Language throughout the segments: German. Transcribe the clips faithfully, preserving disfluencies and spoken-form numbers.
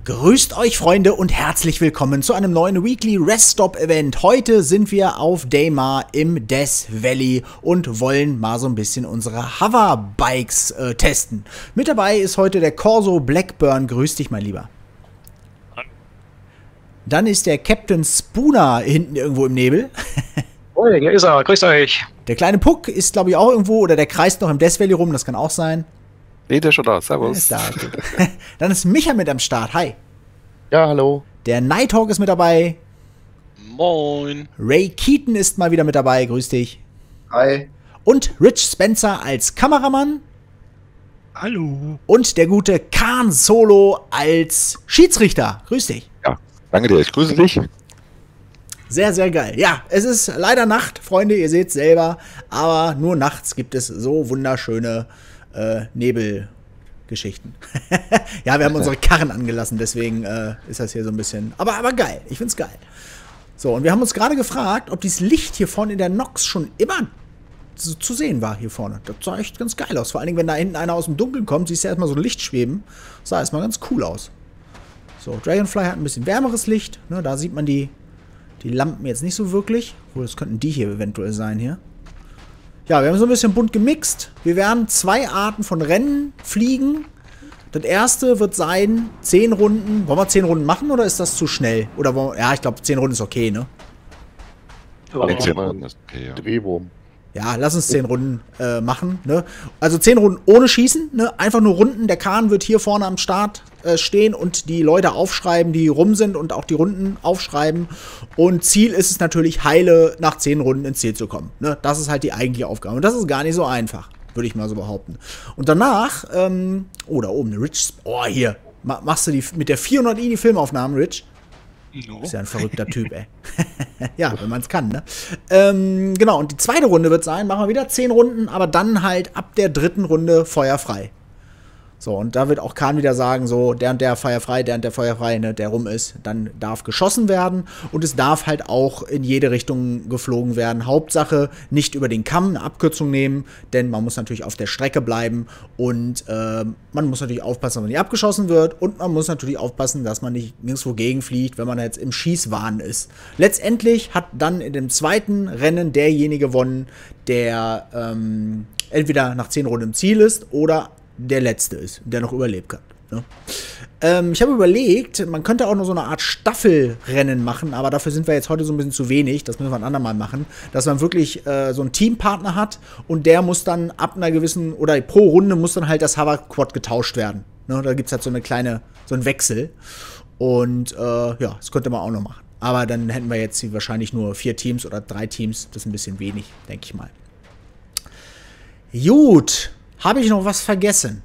Grüßt euch Freunde und herzlich willkommen zu einem neuen Weekly Rest Stop Event. Heute sind wir auf Daymar im Death Valley und wollen mal so ein bisschen unsere Hoverbikes äh, testen. Mit dabei ist heute der Corso Blackburn. Grüß dich, mein Lieber. Dann ist der Captain Spooner hinten irgendwo im Nebel. Oh, hier ist er. Grüßt euch. Der kleine Puck ist, glaube ich, auch irgendwo, oder der kreist noch im Death Valley rum, das kann auch sein. Nee, der ist schon da. Servus. Ist da. Dann ist Micha mit am Start. Hi. Ja, hallo. Der Nighthawk ist mit dabei. Moin. Ray Keaton ist mal wieder mit dabei. Grüß dich. Hi. Und Rich Spencer als Kameramann. Hallo. Und der gute Khan Solo als Schiedsrichter. Grüß dich. Ja, danke dir. Ich grüße dich. Sehr, sehr geil. Ja, es ist leider Nacht, Freunde. Ihr seht selber. Aber nur nachts gibt es so wunderschöne äh, Nebelgeschichten. Ja, wir haben unsere Karren angelassen. Deswegen äh, ist das hier so ein bisschen... Aber, aber geil. Ich find's geil. So, und wir haben uns gerade gefragt, ob dieses Licht hier vorne in der Nox schon immer zu, zu sehen war hier vorne. Das sah echt ganz geil aus. Vor allen Dingen, wenn da hinten einer aus dem Dunkeln kommt, siehst du ja erstmal so ein Licht schweben. Sah erstmal ganz cool aus. So, Dragonfly hat ein bisschen wärmeres Licht. Ne, da sieht man die, die Lampen jetzt nicht so wirklich. Obwohl, das könnten die hier eventuell sein hier. Ja, wir haben so ein bisschen bunt gemixt. Wir werden zwei Arten von Rennen fliegen. Das erste wird sein, zehn Runden. Wollen wir zehn Runden machen oder ist das zu schnell? Oder wollen wir, ja, ich glaube, zehn Runden ist okay, ne? Oh, zehn Runden ist okay, ja. Drehwurm. Ja, lass uns zehn Runden äh, machen, ne? Also zehn Runden ohne Schießen, ne? Einfach nur Runden. Der Kahn wird hier vorne am Start äh, stehen und die Leute aufschreiben, die rum sind und auch die Runden aufschreiben. Und Ziel ist es natürlich, heile nach zehn Runden ins Ziel zu kommen, ne? Das ist halt die eigentliche Aufgabe. Und das ist gar nicht so einfach, würde ich mal so behaupten. Und danach, ähm, oh, da oben, Rich, oh, hier, machst du die mit der vierhundert i die Filmaufnahmen, Rich? No. Ist ja ein verrückter Typ, ey. Ja, wenn man es kann, ne? Ähm, genau, und die zweite Runde wird sein, machen wir wieder zehn Runden, aber dann halt ab der dritten Runde feuerfrei. So, und da wird auch Kahn wieder sagen, so, der und der feuerfrei, der und der feuerfrei, ne, der rum ist, dann darf geschossen werden und es darf halt auch in jede Richtung geflogen werden. Hauptsache nicht über den Kamm eine Abkürzung nehmen, denn man muss natürlich auf der Strecke bleiben und äh, man muss natürlich aufpassen, dass man nicht abgeschossen wird und man muss natürlich aufpassen, dass man nicht nirgendwo gegenfliegt, wenn man jetzt im Schießwahn ist. Letztendlich hat dann in dem zweiten Rennen derjenige gewonnen, der ähm, entweder nach zehn Runden im Ziel ist oder der Letzte ist, der noch überlebt hat. Ne? Ähm, ich habe überlegt, man könnte auch noch so eine Art Staffelrennen machen, aber dafür sind wir jetzt heute so ein bisschen zu wenig. Das müssen wir ein andermal machen. Dass man wirklich äh, so einen Teampartner hat und der muss dann ab einer gewissen, oder pro Runde muss dann halt das Hoverquad getauscht werden. Ne? Da gibt es halt so eine kleine, so einen Wechsel. Und äh, ja, das könnte man auch noch machen. Aber dann hätten wir jetzt wahrscheinlich nur vier Teams oder drei Teams. Das ist ein bisschen wenig, denke ich mal. Gut. Habe ich noch was vergessen?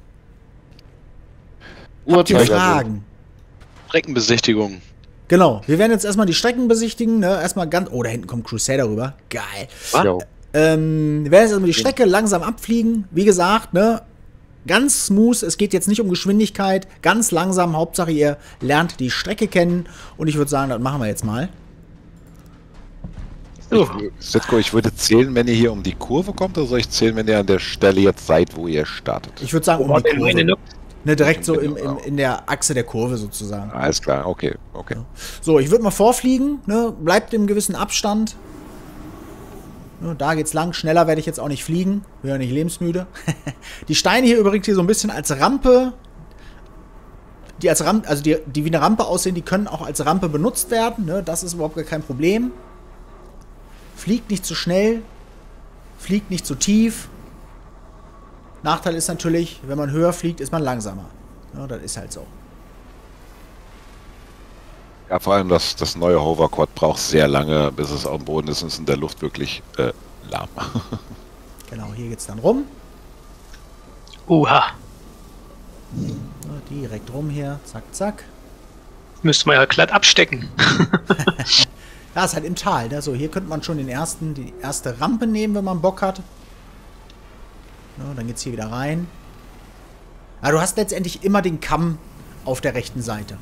Habt ihr Fragen? Streckenbesichtigung. Genau, wir werden jetzt erstmal die Strecken besichtigen. Ne? Erstmal ganz. Oh, da hinten kommt Crusader rüber. Geil. Ähm, wir werden jetzt erstmal die Strecke langsam abfliegen. Wie gesagt, ne? Ganz smooth. Es geht jetzt nicht um Geschwindigkeit. Ganz langsam. Hauptsache, ihr lernt die Strecke kennen. Und ich würde sagen, das machen wir jetzt mal. Setko, ich würde zählen, wenn ihr hier um die Kurve kommt, oder soll ich zählen, wenn ihr an der Stelle jetzt seid, wo ihr startet? Ich würde sagen, um die Kurve. Ne, direkt so im, im, in der Achse der Kurve sozusagen. Alles klar, okay, okay. So, ich würde mal vorfliegen, ne, bleibt im gewissen Abstand. Ne, da geht's lang, schneller werde ich jetzt auch nicht fliegen, bin ja nicht lebensmüde. Die Steine hier übrigens hier so ein bisschen als Rampe, die als Rampe, also die, die wie eine Rampe aussehen, die können auch als Rampe benutzt werden, ne, das ist überhaupt gar kein Problem. Fliegt nicht zu schnell, fliegt nicht zu tief. Nachteil ist natürlich, wenn man höher fliegt, ist man langsamer. Ja, das ist halt so. Ja, vor allem das, das neue Hoverquad braucht sehr lange, bis es auf dem Boden ist und ist in der Luft wirklich äh, lahm. Genau, hier geht's dann rum. Uha. Ja, direkt rum hier, zack, zack. Müsste man ja glatt abstecken. Ja, ist halt im Tal, ne? So, hier könnte man schon den ersten, die erste Rampe nehmen, wenn man Bock hat. Ja, dann geht's hier wieder rein. Aber du hast letztendlich immer den Kamm auf der rechten Seite.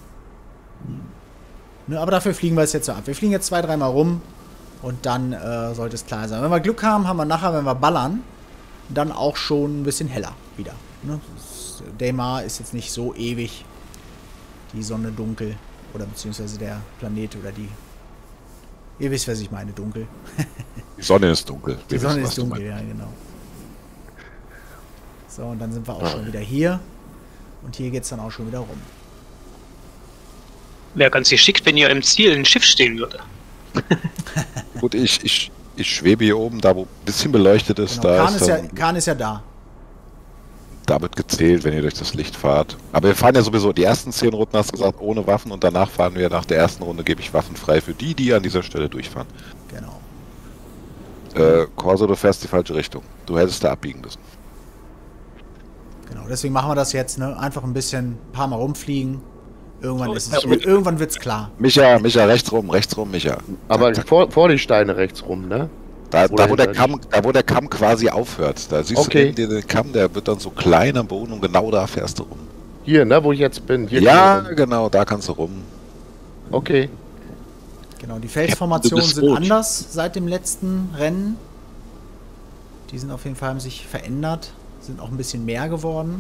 Ne, aber dafür fliegen wir es jetzt so ab. Wir fliegen jetzt zwei, dreimal rum und dann äh, sollte es klar sein. Wenn wir Glück haben, haben wir nachher, wenn wir ballern, dann auch schon ein bisschen heller wieder. Ne? Daymar ist jetzt nicht so ewig die Sonne dunkel. Oder beziehungsweise der Planet oder die... Ihr wisst, was ich meine, dunkel. Die Sonne ist dunkel. Die Wir Sonne wissen, was ist du dunkel, ja, genau. So, und dann sind wir auch schon wieder hier. Und hier geht's dann auch schon wieder rum. Wäre ganz geschickt, wenn hier im Ziel ein Schiff stehen würde. meinst. Gut, ich, ich, ich schwebe hier oben, da wo ein bisschen beleuchtet ist, Genau, da Kahn, ist, ist ja, dann, Kahn ist ja da. da wird gezählt, wenn ihr durch das Licht fahrt. Aber wir fahren ja sowieso, die ersten zehn Runden hast du gesagt, ohne Waffen und danach fahren wir, nach der ersten Runde gebe ich Waffen frei für die, die an dieser Stelle durchfahren. Genau. Äh, Corso, du fährst die falsche Richtung. Du hättest da abbiegen müssen. Genau, deswegen machen wir das jetzt, ne? Einfach ein bisschen, ein paar Mal rumfliegen. Irgendwann So, ist es, ja, und- irgendwann wird's klar. Micha, Micha, rechts rum, rechts rum, Micha. Aber Zack, zack. vor, vor die Steine rechts rum, ne? Da, Oder da, wo der hinter Kamm, da wo der Kamm quasi aufhört, da siehst Okay. du neben dir den Kamm, der wird dann so klein am Boden und genau da fährst du rum. Hier, ne, wo ich jetzt bin. Hier Ja, rum. genau, da kannst du rum. Okay. Genau, die Du Felsformationen bist sind rot. anders seit dem letzten Rennen. Die sind auf jeden Fall, haben sich verändert. Sind auch ein bisschen mehr geworden.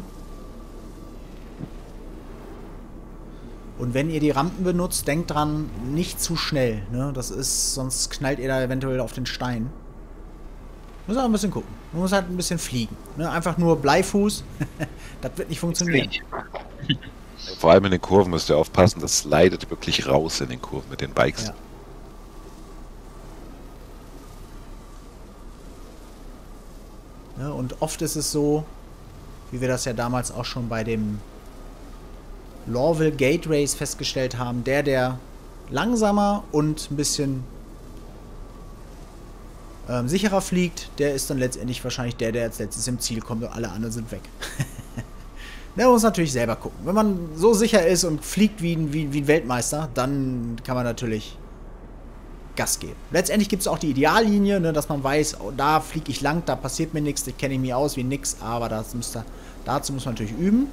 Und wenn ihr die Rampen benutzt, denkt dran, nicht zu schnell. Ne? Das ist, sonst knallt ihr da eventuell auf den Stein. Muss auch ein bisschen gucken. Man muss halt ein bisschen fliegen. Ne? Einfach nur Bleifuß. Das wird nicht funktionieren. Vor allem in den Kurven müsst ihr aufpassen, das slidet wirklich raus in den Kurven mit den Bikes. Ja. Ne? Und oft ist es so, wie wir das ja damals auch schon bei dem Lorville Gate Race festgestellt haben, der, der langsamer und ein bisschen ähm, sicherer fliegt, der ist dann letztendlich wahrscheinlich der, der als letztes im Ziel kommt und alle anderen sind weg. Der muss natürlich selber gucken. Wenn man so sicher ist und fliegt wie ein, wie, wie ein Weltmeister, dann kann man natürlich Gas geben. Letztendlich gibt es auch die Ideallinie, ne, dass man weiß, oh, da fliege ich lang, da passiert mir nichts, da kenne ich mich aus wie nix, aber das muss da, dazu muss man natürlich üben.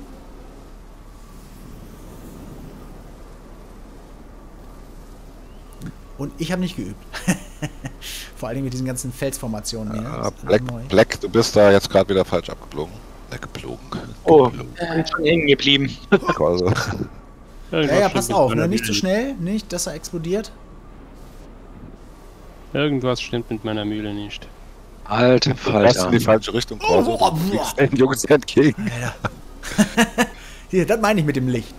Und ich habe nicht geübt. Vor allem mit diesen ganzen Felsformationen hier. Ah, Das ist Black, alles neu. Black, du bist da jetzt gerade wieder falsch abgeflogen. Äh, geflogen. Oh, Geflogen. bin schon hängen geblieben. Also, Ja, ja, passt auf, ne? Nicht zu schnell, nicht, dass er explodiert. Irgendwas stimmt mit meiner Mühle nicht. Alter du fährst in die Falter. falsche Richtung, Corso. Oh, Du fliegst den Jungs entgegen. Alter. Hier, das meine ich mit dem Licht.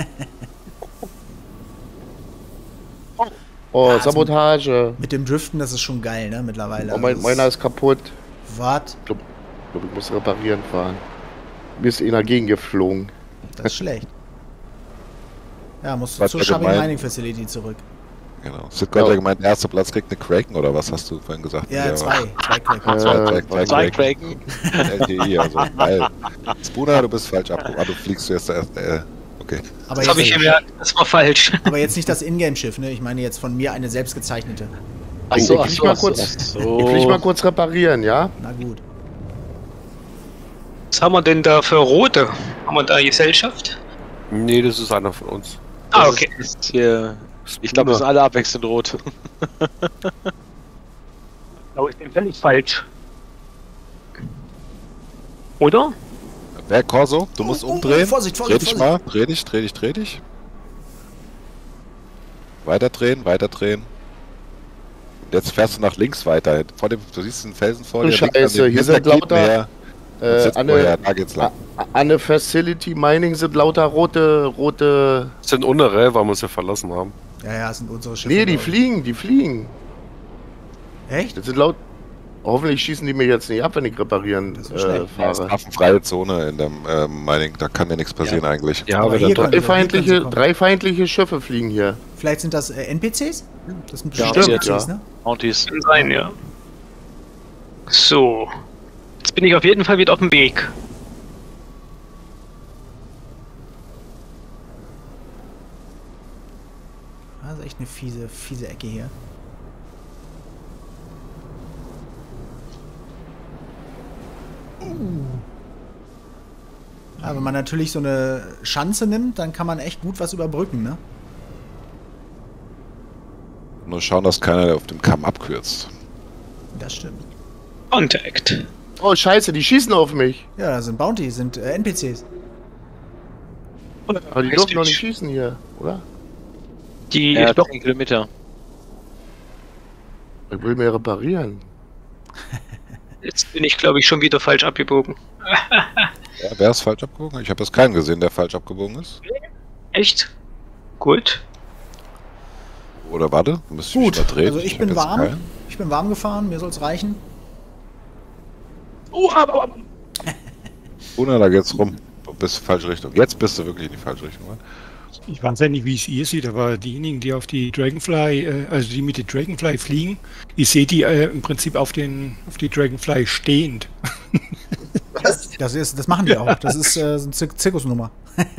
Oh, Ja, Sabotage. Mit dem Driften, das ist schon geil, ne? Mittlerweile. Oh, mein, Das- meiner ist kaputt. Was? Ich glaube, ich muss reparieren fahren. Mir ist einer gegengeflogen. Das ist schlecht. Ja, musst du Was zur war Shoving gemeint? Mining Facility zurück. Genau. Sid hat ja gemeint, erster Platz kriegt eine Kraken oder was hast du vorhin gesagt? Ja, zwei. Zwei Crackers. Zwei, Äh, zwei, zwei, Zwei Kraken. Kraken. L T I, also geil. Spooner, du bist falsch abgehoben. Ah, du fliegst jetzt erst. Äh, okay. Aber, Das habe ich jetzt, gemerkt, das war falsch. aber jetzt nicht das Ingame-Schiff, ne? Ich meine jetzt von mir eine selbstgezeichnete. Achso, Ich flieg achso, mal achso, kurz- achso. Ich flieg mal kurz reparieren, ja? Na gut. Was haben wir denn da für Rote? Haben wir da Gesellschaft? Nee, das ist einer von uns. Ah, Das okay. Ist hier, ich glaube, das sind alle abwechselnd rot. Da ist den völlig falsch. Oder? Wer Corso? Du musst Oh, oh, umdrehen. oh, Vorsicht, dreh Vorsicht, dich Vorsicht. mal. Dreh dich, dreh dich, dreh dich. Weiter drehen, weiter drehen. Jetzt fährst du nach links weiter. Vor dem, du siehst den Felsen vor Oh, dir. links Scheiße, an dem hier sind Hinterglied lauter- mehr. Äh, Sitzt an vorher, der, da geht's lang. an der Facility Mining sind lauter rote, rote... Das sind unsere, weil wir uns ja verlassen haben. Ja, ja, das sind unsere Schiffe. Nee, die glaub ich. fliegen, die fliegen. Echt? Das sind laut... Hoffentlich schießen die mir jetzt nicht ab, wenn ich reparieren Das ist äh, schlecht. fahre. Waffenfreie Zone in dem ähm, Mining, da kann dir nichts passieren eigentlich. Ja, Aber aber hier dann können- Drei feindliche, Hier können sie drei feindliche Schiffe fliegen hier. Vielleicht sind das äh, N P Cs? Das sind Ja, bestimmt stimmt, N P Cs, ja. ne? Mounties. Kann sein, ja. So. Jetzt bin ich auf jeden Fall wieder auf dem Weg. Das ist echt eine fiese, fiese Ecke hier. Ja, wenn man natürlich so eine Schanze nimmt, dann kann man echt gut was überbrücken, ne? Nur schauen, dass keiner auf dem Kamm abkürzt. Das stimmt. Contact. Oh, scheiße, die schießen auf mich. Ja, das sind Bounty, sind äh, N P Cs. Aber die dürfen doch nicht schießen hier, oder? Die Ja, doch. zehn Kilometer. Ich will mir reparieren. Jetzt bin ich, glaube ich, schon wieder falsch abgebogen. Ja, wer ist falsch abgebogen? Ich habe jetzt keinen gesehen, der falsch abgebogen ist. Echt? Gut. Oder warte, du müsst Gut, mich mal drehen. also ich hab bin jetzt warm. keinen. Ich bin warm gefahren, mir soll's reichen. Oh, aber, aber. Una, da geht's rum. Du bist in die falsche Richtung. Jetzt bist du wirklich in die falsche Richtung. Oder? Ich weiß ja nicht, wie es ihr seht, aber diejenigen, die auf die Dragonfly, äh, also die mit der Dragonfly fliegen, ich sehe die äh, im Prinzip auf den auf die Dragonfly stehend. Das, ist, das machen die auch. Das ist äh, so eine Zir Zirkusnummer.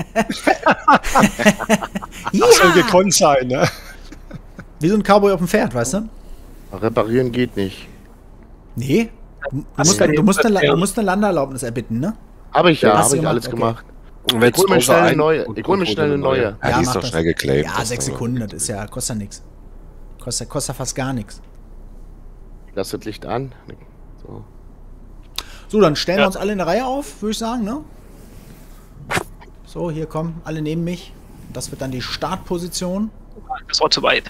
Das soll gekonnt sein, ne? Wie so ein Cowboy auf dem Pferd, weißt du? Reparieren geht nicht. Nee. Du Was musst, denn du, musst eine, jetzt? du musst eine Landeerlaubnis erbitten, ne? Habe ich ja, Hast habe du ich alles gemacht? gemacht. Und Ich hol mir außer schnell eine ein- neue. und- Ich hol mir und- schnell eine neue. Ja, die Ja, ist mach doch das. schnell geclaimed. Ja, das sechs aber. Sekunden, das ist ja, kostet ja nichts. Kostet, kostet fast gar nichts. Ich lasse das Licht an. So. So, dann stellen Ja. wir uns alle in der Reihe auf, würde ich sagen, ne? So, hier kommen alle neben mich. Das wird dann die Startposition. Das war zu weit.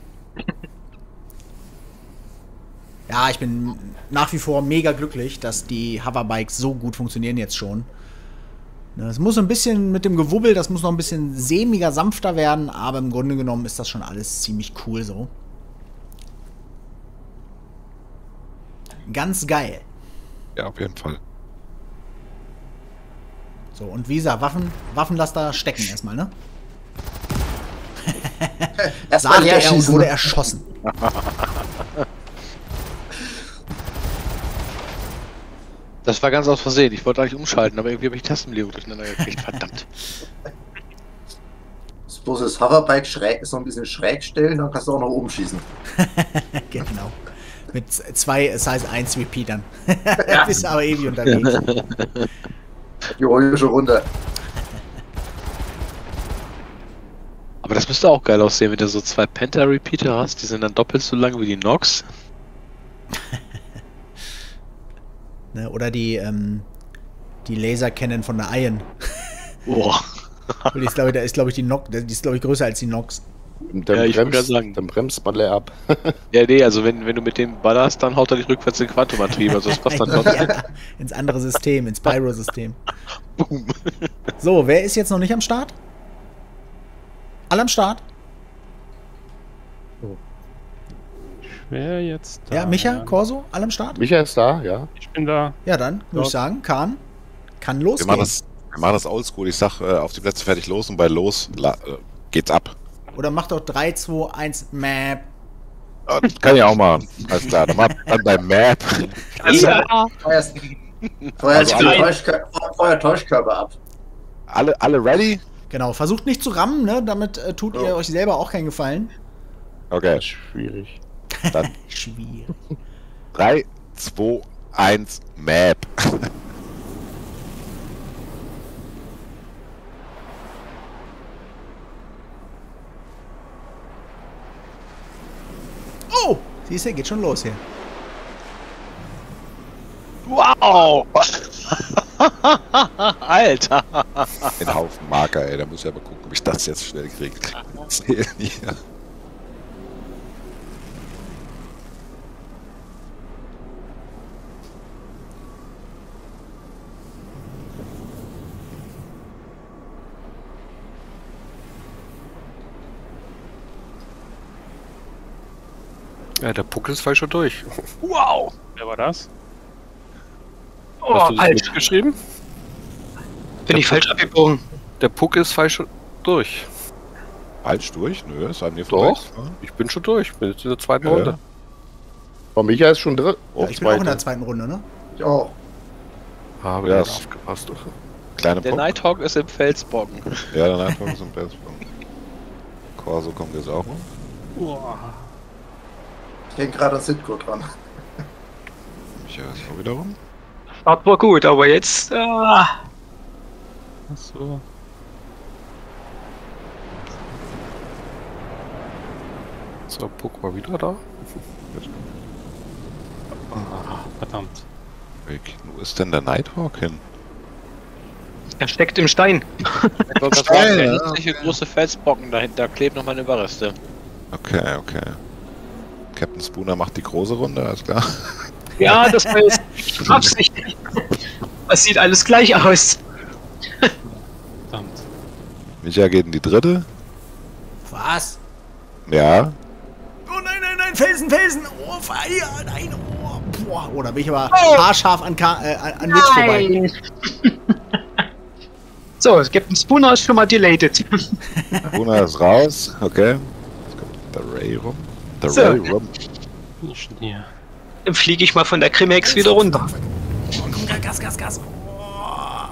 Ja, ich bin nach wie vor mega glücklich, dass die Hoverbikes so gut funktionieren jetzt schon. Es muss ein bisschen mit dem Gewubbel, das muss noch ein bisschen sämiger, sanfter werden, aber im Grunde genommen ist das schon alles ziemlich cool so. Ganz geil. Ja, auf jeden Fall. So, und wie gesagt, Waffen, Waffenlaster stecken erstmal, ne? Erstmal Sagte leer er und schießen. wurde erschossen. Das war ganz aus Versehen. Ich wollte eigentlich umschalten, aber irgendwie habe ich die Tastenbelegung durcheinander gekriegt. Verdammt. Das bloß das Hoverbike schräg, so ein bisschen schräg stellen, dann kannst du auch nach oben schießen. Genau. Mit z- zwei Size eins Repeatern. Bist aber ewig unterwegs. Die hol ich schon runter. Aber das müsste auch geil aussehen, wenn du so zwei Penta-Repeater hast. Die sind dann doppelt so lang wie die Nox. Ne, oder die, ähm, die Laser Cannon von der Iron. Boah. Die ist, glaube ich, da ist, glaube ich, die Nox, die ist, glaube ich, größer als die Nox. Und dann Ja, ich wollte bremst, gerade sagen. dann bremst man leer ab. Ja, nee, also wenn, wenn du mit dem ballerst, dann haut er dich rückwärts in den Quantumantrieb. Also das passt dann trotzdem. Ja, ins andere System, ins Pyro-System. Boom. So, wer ist jetzt noch nicht am Start? Alle am Start? Wer jetzt? Ja, da? Micha, Corso, alle am Start? Micha ist da, ja. Ich bin da. Ja, dann würde ich Ja. sagen, Kahn, kann Wir losgehen. machen das, wir machen das oldschool. Ich sag, äh, auf die Plätze fertig los und bei los la, äh, geht's ab. Oder mach doch drei, zwei, eins, Map. Ja, kann ich auch machen. Alles klar. Dann, mal, dann beim Map. Ja. Feuerst, feuer, Also die alle- Täuschkör feuer Täuschkörper ab. Alle, alle ready? Genau, versucht nicht zu rammen, ne? Damit äh, tut ihr euch selber auch keinen Gefallen. Okay. Schwierig. Dann Schwierig. drei, zwei, eins, Map. Oh! Siehst du, geht schon los hier. Wow! Alter! Ein Haufen Marker, ey. Da muss ich aber gucken, ob ich das jetzt schnell kriege. Zählen hier. Ja, der Puck ist falsch schon durch. Wow. Wer war das? Oh, Hast du das falsch. mitgeschrieben? Bin ich falsch abgebogen. Der Puck ist falsch schon durch. Falsch durch? Nö, ist an mir Doch. vorbei. Ich bin schon durch. Ich bin jetzt in der zweiten Ja. Runde. Aber Micha ist schon drin. Ja, ich bin auch in der zweiten Runde, ne? Ich auch. Habe Ja, ja, ist- aufgepasst. Kleine Der Punkt. Nighthawk ist im Felsbocken. Ja, der Nighthawk ist im Bestpunkt. Corso kommt jetzt auch noch. Boah. Ich denke gerade an Sitco dran. Micha ist auch wieder rum. Start war gut, aber jetzt. Ah, Achso. So, Puck war wieder da. Ah, verdammt. Weg. Wo ist denn der Nighthawk hin? Er steckt im Stein. Ich wollte gerade Stein, sagen, der ja, nützliche große Felsbrocken dahinter kleben noch meine Überreste. Okay, okay. Captain Spooner macht die große Runde, alles klar. Ja, das war jetzt Absicht. Das sieht alles gleich aus. Verdammt. Micha geht in die dritte. Was? Ja. Oh nein, nein, nein, Felsen, Felsen! Oh, Feier, nein, oh, boah. Oh, da bin ich aber haarscharf an, Ka äh, an Mitch vorbei. So, Captain Spooner ist schon mal deleted. Spooner ist raus, okay. Jetzt kommt der Ray rum. Der So. Ray rum. Nicht hier. Dann fliege ich mal von der Crimex wieder runter. Oh, komm, Gas, Gas, Gas. Oh.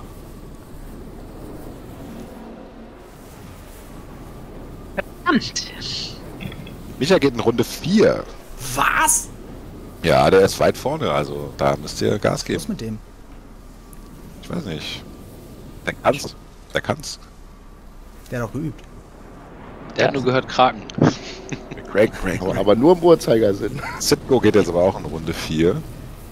Verdammt. Micha geht in Runde vier. Was? Ja, der ist weit vorne, also da müsst ihr Gas Was geben. ist mit dem? Ich weiß nicht. Der kann's. Der kann's. Der hat doch geübt. Der hat nur gehört Kraken. Craig, Craig, Aber, aber nur im Uhrzeigersinn. Sitco geht jetzt aber auch in Runde vier.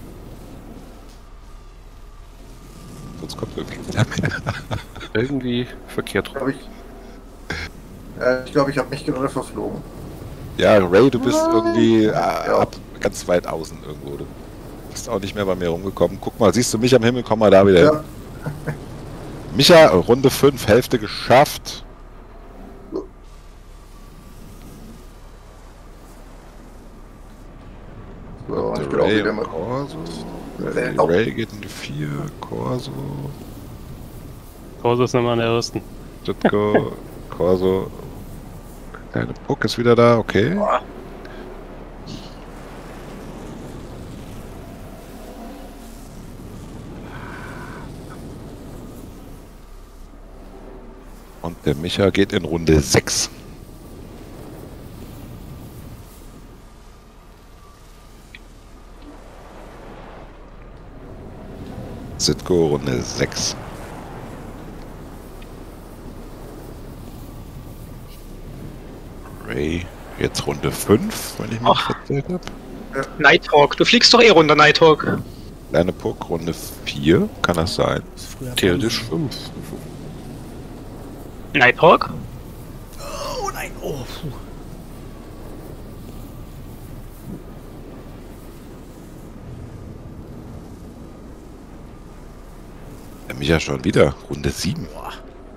Sonst kommt irgendwie keiner mehr. Irgendwie verkehrt rum. Glaub ich äh, ich glaube, ich habe mich gerade verflogen. Ja, Ray, du bist irgendwie äh, ab, ganz weit außen irgendwo. Du bist auch nicht mehr bei mir rumgekommen. Guck mal, siehst du mich am Himmel? Komm mal da wieder hin. Ja. Micha, Runde fünf, Hälfte geschafft. So, ich Der bin auch Ray wieder und mal. Corso. Äh, Die Ray geht in die vier, Corso, Corso ist nochmal an der ersten. Sitco, Corso. Kleine Puck ist wieder da, okay. Und der Micha geht in Runde sechs. Sitco Runde sechs. Ray jetzt Runde fünf, wenn ich mich Ach. verzählt habe. Nighthawk, du fliegst doch eh runter, Nighthawk. Kleine Puck Runde vier, kann das sein? Das ist früher Theoretisch fünf. Nighthawk? Oh nein, oh, puh. Der Micha schon wieder. Runde sieben. Boah.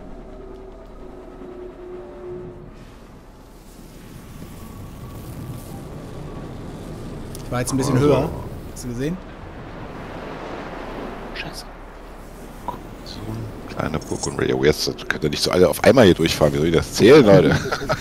Ich war jetzt ein bisschen Also. höher. Hast du gesehen? Scheiße. So, kleine Puck und Radio. Jetzt könnt ihr nicht so alle auf einmal hier durchfahren. Wie soll ich das zählen, Leute?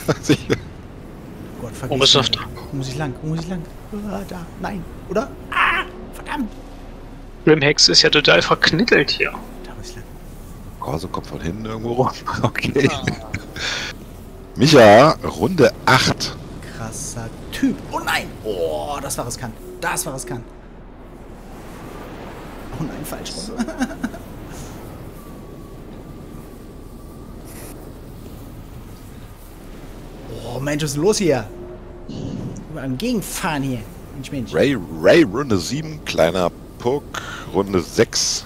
Gott, Wo bist vergiss du? nicht. Wo muss ich lang? Wo muss ich lang? Ah, da. Nein. Oder? Ah, verdammt. Grimhex ist ja total verknittelt hier. Da muss ich lang. Corso kommt von hinten irgendwo rum. Okay. Micha, Runde acht. Krasser Typ. Oh nein. Oh, das war riskant. Das war riskant. Oh nein, falsch rum. Oh Mensch, was ist denn los hier? Über am Gegenfahren hier. Mensch, Mensch. Ray, Ray, Runde sieben. Kleiner Puck. Runde sechs.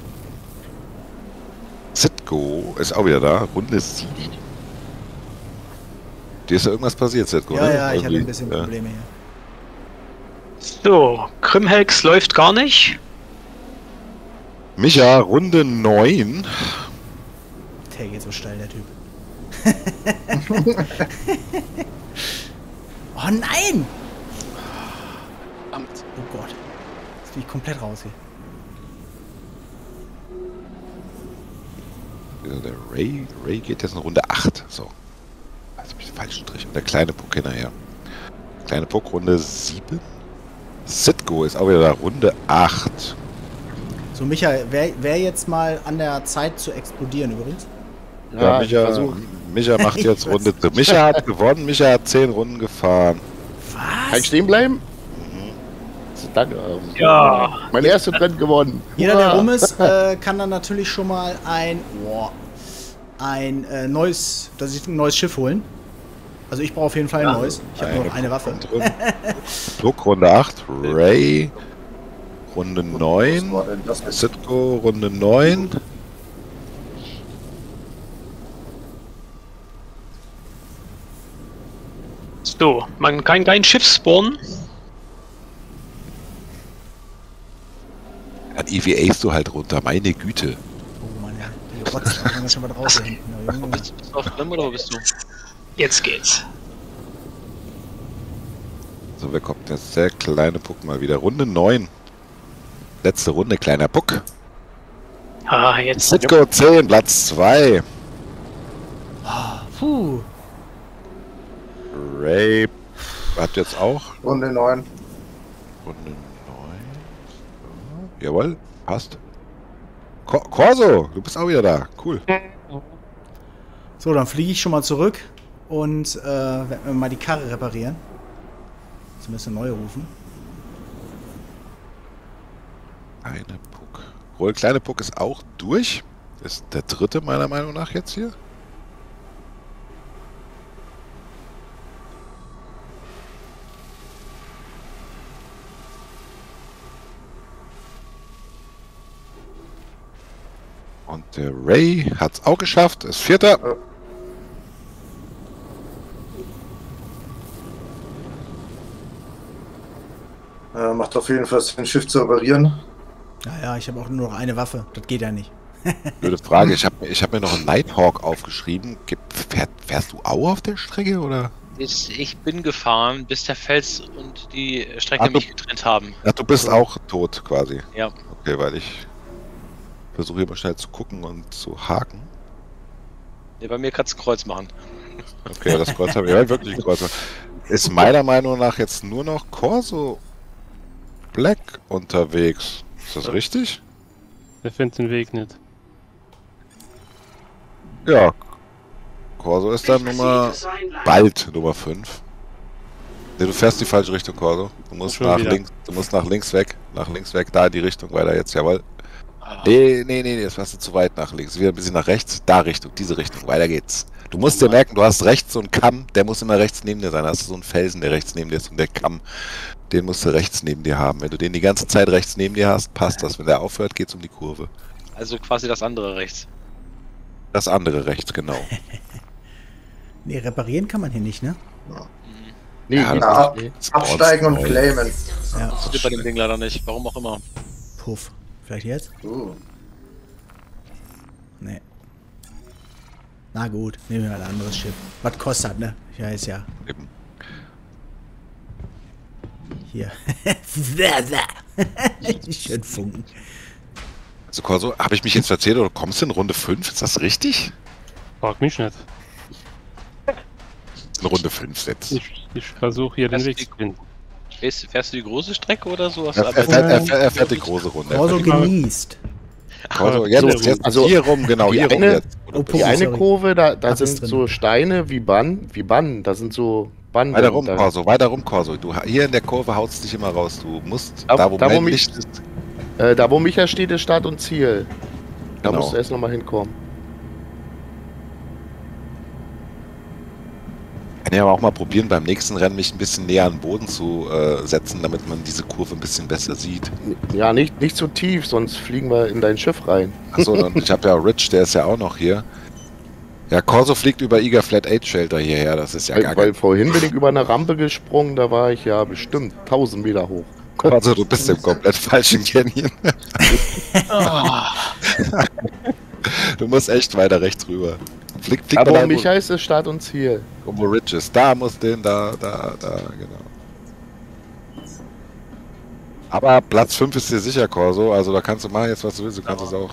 Sitco ist auch wieder da. Runde sieben. Dir ist ja irgendwas passiert, Sitco, Ja, ne? ja, ich hatte Irgendwie, ein bisschen ja. Probleme hier. So, Grimhex läuft gar nicht. Micha, Runde neun. Der geht so steil, der Typ. Oh nein! Verdammt. Oh Gott. Jetzt bin ich komplett raus hier. Ja, der Ray, Ray geht jetzt in Runde acht. So. Also hab ich den falschen Strich. Und der kleine Puck hinterher. Kleine Puck, Runde sieben. Sitco ist auch wieder da. Runde acht. So, Micha, wäre wär jetzt mal an der Zeit zu explodieren übrigens. Ja, ich Micha, versuch. Micha macht jetzt Ich Runde. Micha hat gewonnen. Micha hat zehn Runden gefahren. Kann Was? ich stehen bleiben? Danke. Ja. Mein erstes Rennen gewonnen. Jeder, der Hurra. rum ist, äh, kann dann natürlich schon mal ein, boah, ein äh, neues, dass ich ein neues Schiff holen. Also ich brauche auf jeden Fall ein neues. Ich habe nur noch eine Waffe. Puck drin. Puck, Runde acht. Ray, Runde Was neun. war denn das jetzt? Sitco, Runde neun. So, man kann kein Schiff spawnen. Dann E V As du halt runter, meine Güte. Oh Mann, ja. Die Rotz, da haben wir schon mal drauf hier hinten. Oh, Junge. Bist, bist du auf Grimm oder wo bist du? Jetzt geht's. So, wer kommt jetzt? Der kleine Puck mal wieder. Runde neun. Letzte Runde, kleiner Puck. Ah, jetzt. Sitco zehn, Platz zwei. Puh. Ray hat jetzt auch Runde neun. Runde neun. Jawohl, passt. Cor Corso, du bist auch wieder da. Cool. So, dann fliege ich schon mal zurück und äh, werden wir mal die Karre reparieren. Zumindest neu rufen. Eine Puck. Roll, kleine Puck ist auch durch. Ist der dritte meiner Meinung nach jetzt hier. Und der Ray hat es auch geschafft, ist Vierter. Äh, macht auf jeden Fall Sinn, ein Schiff zu reparieren. Naja, ich habe auch nur noch eine Waffe. Das geht ja nicht. Blöde Frage, ich habe ich hab mir noch einen Nighthawk aufgeschrieben. Gibt- Fährt, fährst du auch auf der Strecke oder? Ich, ich bin gefahren, bis der Fels und die Strecke Ach, du- mich getrennt haben. Ach, du bist auch tot quasi. Ja. Okay, weil ich versuche hier mal schnell zu gucken und zu haken. Ja, bei mir kannst du Kreuz machen. Okay, das Kreuz habe ich halt wirklich ein Kreuz. Ist meiner Meinung nach jetzt nur noch Corso Black unterwegs. Ist das richtig? Der findet den Weg nicht. Ja. Corso ist dann Nummer bald Nummer fünf. Nee, du fährst die falsche Richtung, Corso. Du musst Schon nach wieder. links, du musst nach links weg. Nach links weg, da die Richtung weiter jetzt, jawohl. Nee, nee, nee, jetzt warst du zu weit nach links. Wieder ein bisschen nach rechts, da Richtung, diese Richtung, weiter geht's. Du musst dir merken, du hast rechts so einen Kamm, der muss immer rechts neben dir sein. Da hast du so einen Felsen, der rechts neben dir ist und der Kamm, den musst du rechts neben dir haben. Wenn du den die ganze Zeit rechts neben dir hast, passt das. Wenn der aufhört, geht's um die Kurve. Also quasi das andere rechts. Das andere rechts, genau. Nee, reparieren kann man hier nicht, ne? Nee, Ja, geht Ja, nicht. Das absteigen und neu. claimen. Ja. Das geht bei dem Ding leider nicht, warum auch immer. Puff. Vielleicht jetzt? Uh. Nee. Na gut, nehmen wir mal ein anderes Schiff. Was kostet, ne? Ich weiß ja. Eben. Hier. Schön funken. Also Corso, habe ich mich jetzt erzählt oder kommst du in Runde fünf? Ist das richtig? Frag mich nicht. In Runde fünf jetzt. Ich, ich versuche hier den Das Weg ist zu finden. Fährst, fährst du die große Strecke oder so? Hast Er, du er, fährt, aber- er, fährt, er fährt die große Runde. Er Corso fährt die- genießt. Corso, Ah, jetzt, so. jetzt Also, hier rum, genau, die hier rum eine- jetzt. Oh, Die Puh, eine sorry. Kurve, da, da Ach, ist sind drin. so Steine wie Bann, wie Bann, da sind so Banden. Weiter rum, da, Corso, weiter rum, Corso. Du, hier in der Kurve haust dich immer raus. Du musst, Da- da wo da, wo mein mich- Licht ist, äh, da wo Micha steht, ist Start und Ziel. Da Genau. musst du erst nochmal hinkommen. kann ich aber auch mal probieren, beim nächsten Rennen mich ein bisschen näher an den Boden zu äh, setzen, damit man diese Kurve ein bisschen besser sieht. Ja, nicht, nicht so tief, sonst fliegen wir in dein Schiff rein. Achso, und ich habe ja Rich, der ist ja auch noch hier. Ja, Corso fliegt über Iga Flat Eight Shelter hierher, das ist ja weil, gar weil kein... vorhin bin ich über eine Rampe gesprungen, da war ich ja bestimmt tausend Meter hoch. Corso, du bist im komplett falschen Canyon. Du musst echt weiter rechts rüber. Flieg, flieg Aber mal wo da, Micha ist es Start und Ziel. wo, wo Rich ist. Da muss den, da, da, da, genau. Aber Platz fünf ist dir sicher, Corso, also da kannst du machen jetzt, was du willst, du kannst es auch.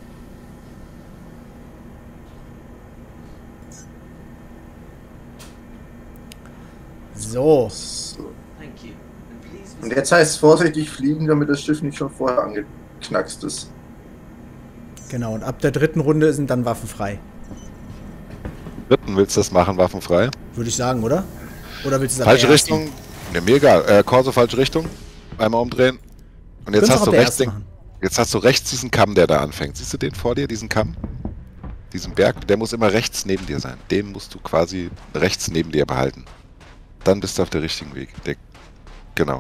So. So. Und jetzt heißt es vorsichtig fliegen, damit das Schiff nicht schon vorher angeknackst ist. Genau, und ab der dritten Runde sind dann Waffen frei. Dritten willst du das machen, waffenfrei? Würde ich sagen, oder? Oder willst du es ab Falsche der ersten? Richtung. Ne, mir egal. Äh, Corso, falsche Richtung. Einmal umdrehen. Und jetzt Könntest hast auch du ab der rechts ersten den, machen. jetzt hast du rechts diesen Kamm, der da anfängt. Siehst du den vor dir, diesen Kamm? Diesen Berg, der muss immer rechts neben dir sein. Den musst du quasi rechts neben dir behalten. Dann bist du auf der richtigen Weg. Der, genau.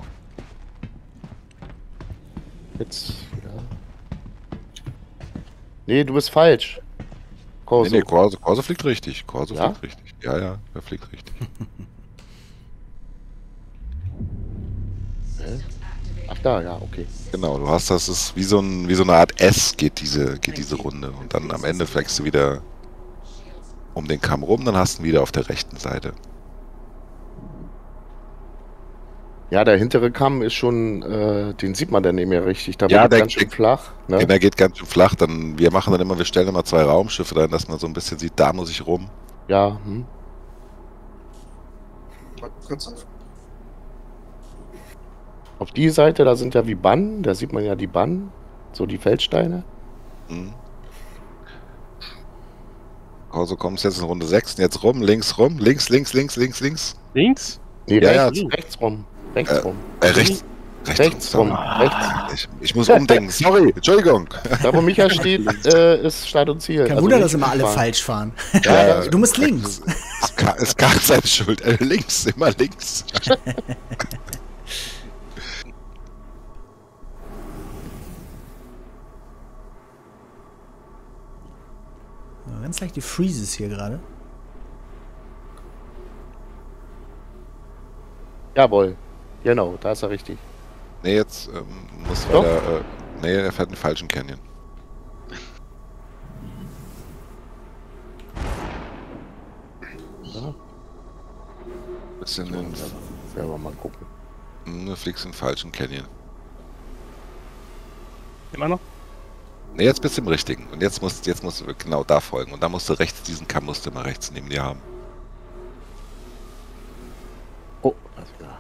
Jetzt, ja. Nee, du bist falsch. Corso. Nee, nee, Corso, Corso fliegt richtig. Corso Ja? fliegt richtig. Ja, ja, er fliegt richtig. Ach da, ja, okay. Genau, du hast das, ist wie so, ein, wie so eine Art S geht diese, geht diese Runde. Und dann am Ende fleckst du wieder um den Kamm rum, dann hast du ihn wieder auf der rechten Seite. Ja, der hintere Kamm ist schon, äh, den sieht man dann nicht mehr richtig. Da Ja, wird der- ganz schön flach. Ne? Der geht ganz schön flach, dann, wir machen dann immer, wir stellen immer zwei Raumschiffe rein, dass man so ein bisschen sieht, da muss ich rum. Ja, hm. Kurz auf. Auf die Seite, da sind ja wie Bannen, da sieht man ja die Bannen, so die Feldsteine. Hm. Also kommst jetzt in Runde sechs, jetzt rum, links rum, links, links, links, links, links. Links? Nee, Ja, rechts, ja. rechts rum. Rechts Äh, rum. Äh, rechts. Rechts rum. Rechts. Ich, ich muss umdenken, sorry, Entschuldigung. Da wo Micha steht, äh, ist Start und Ziel. Kein Also Wunder, nicht dass immer alle fahren. falsch fahren. Ja, ja. Du musst links. Es kann, es kann seine Schuld, äh, links, immer links. Ganz leicht die Freezes hier gerade. Jawohl. Genau, da ist er richtig. Nee, jetzt ähm, muss Doch. weiter, äh, nee, er fährt einen falschen Canyon. Ja. Bisschen in, Selber mal gucken. du fliegst in den falschen Canyon. Immer noch? Ne, jetzt bist du im richtigen. Und jetzt musst, jetzt musst du genau da folgen. Und da musst du rechts, diesen Kamm musst du mal rechts neben dir haben. Oh, alles klar.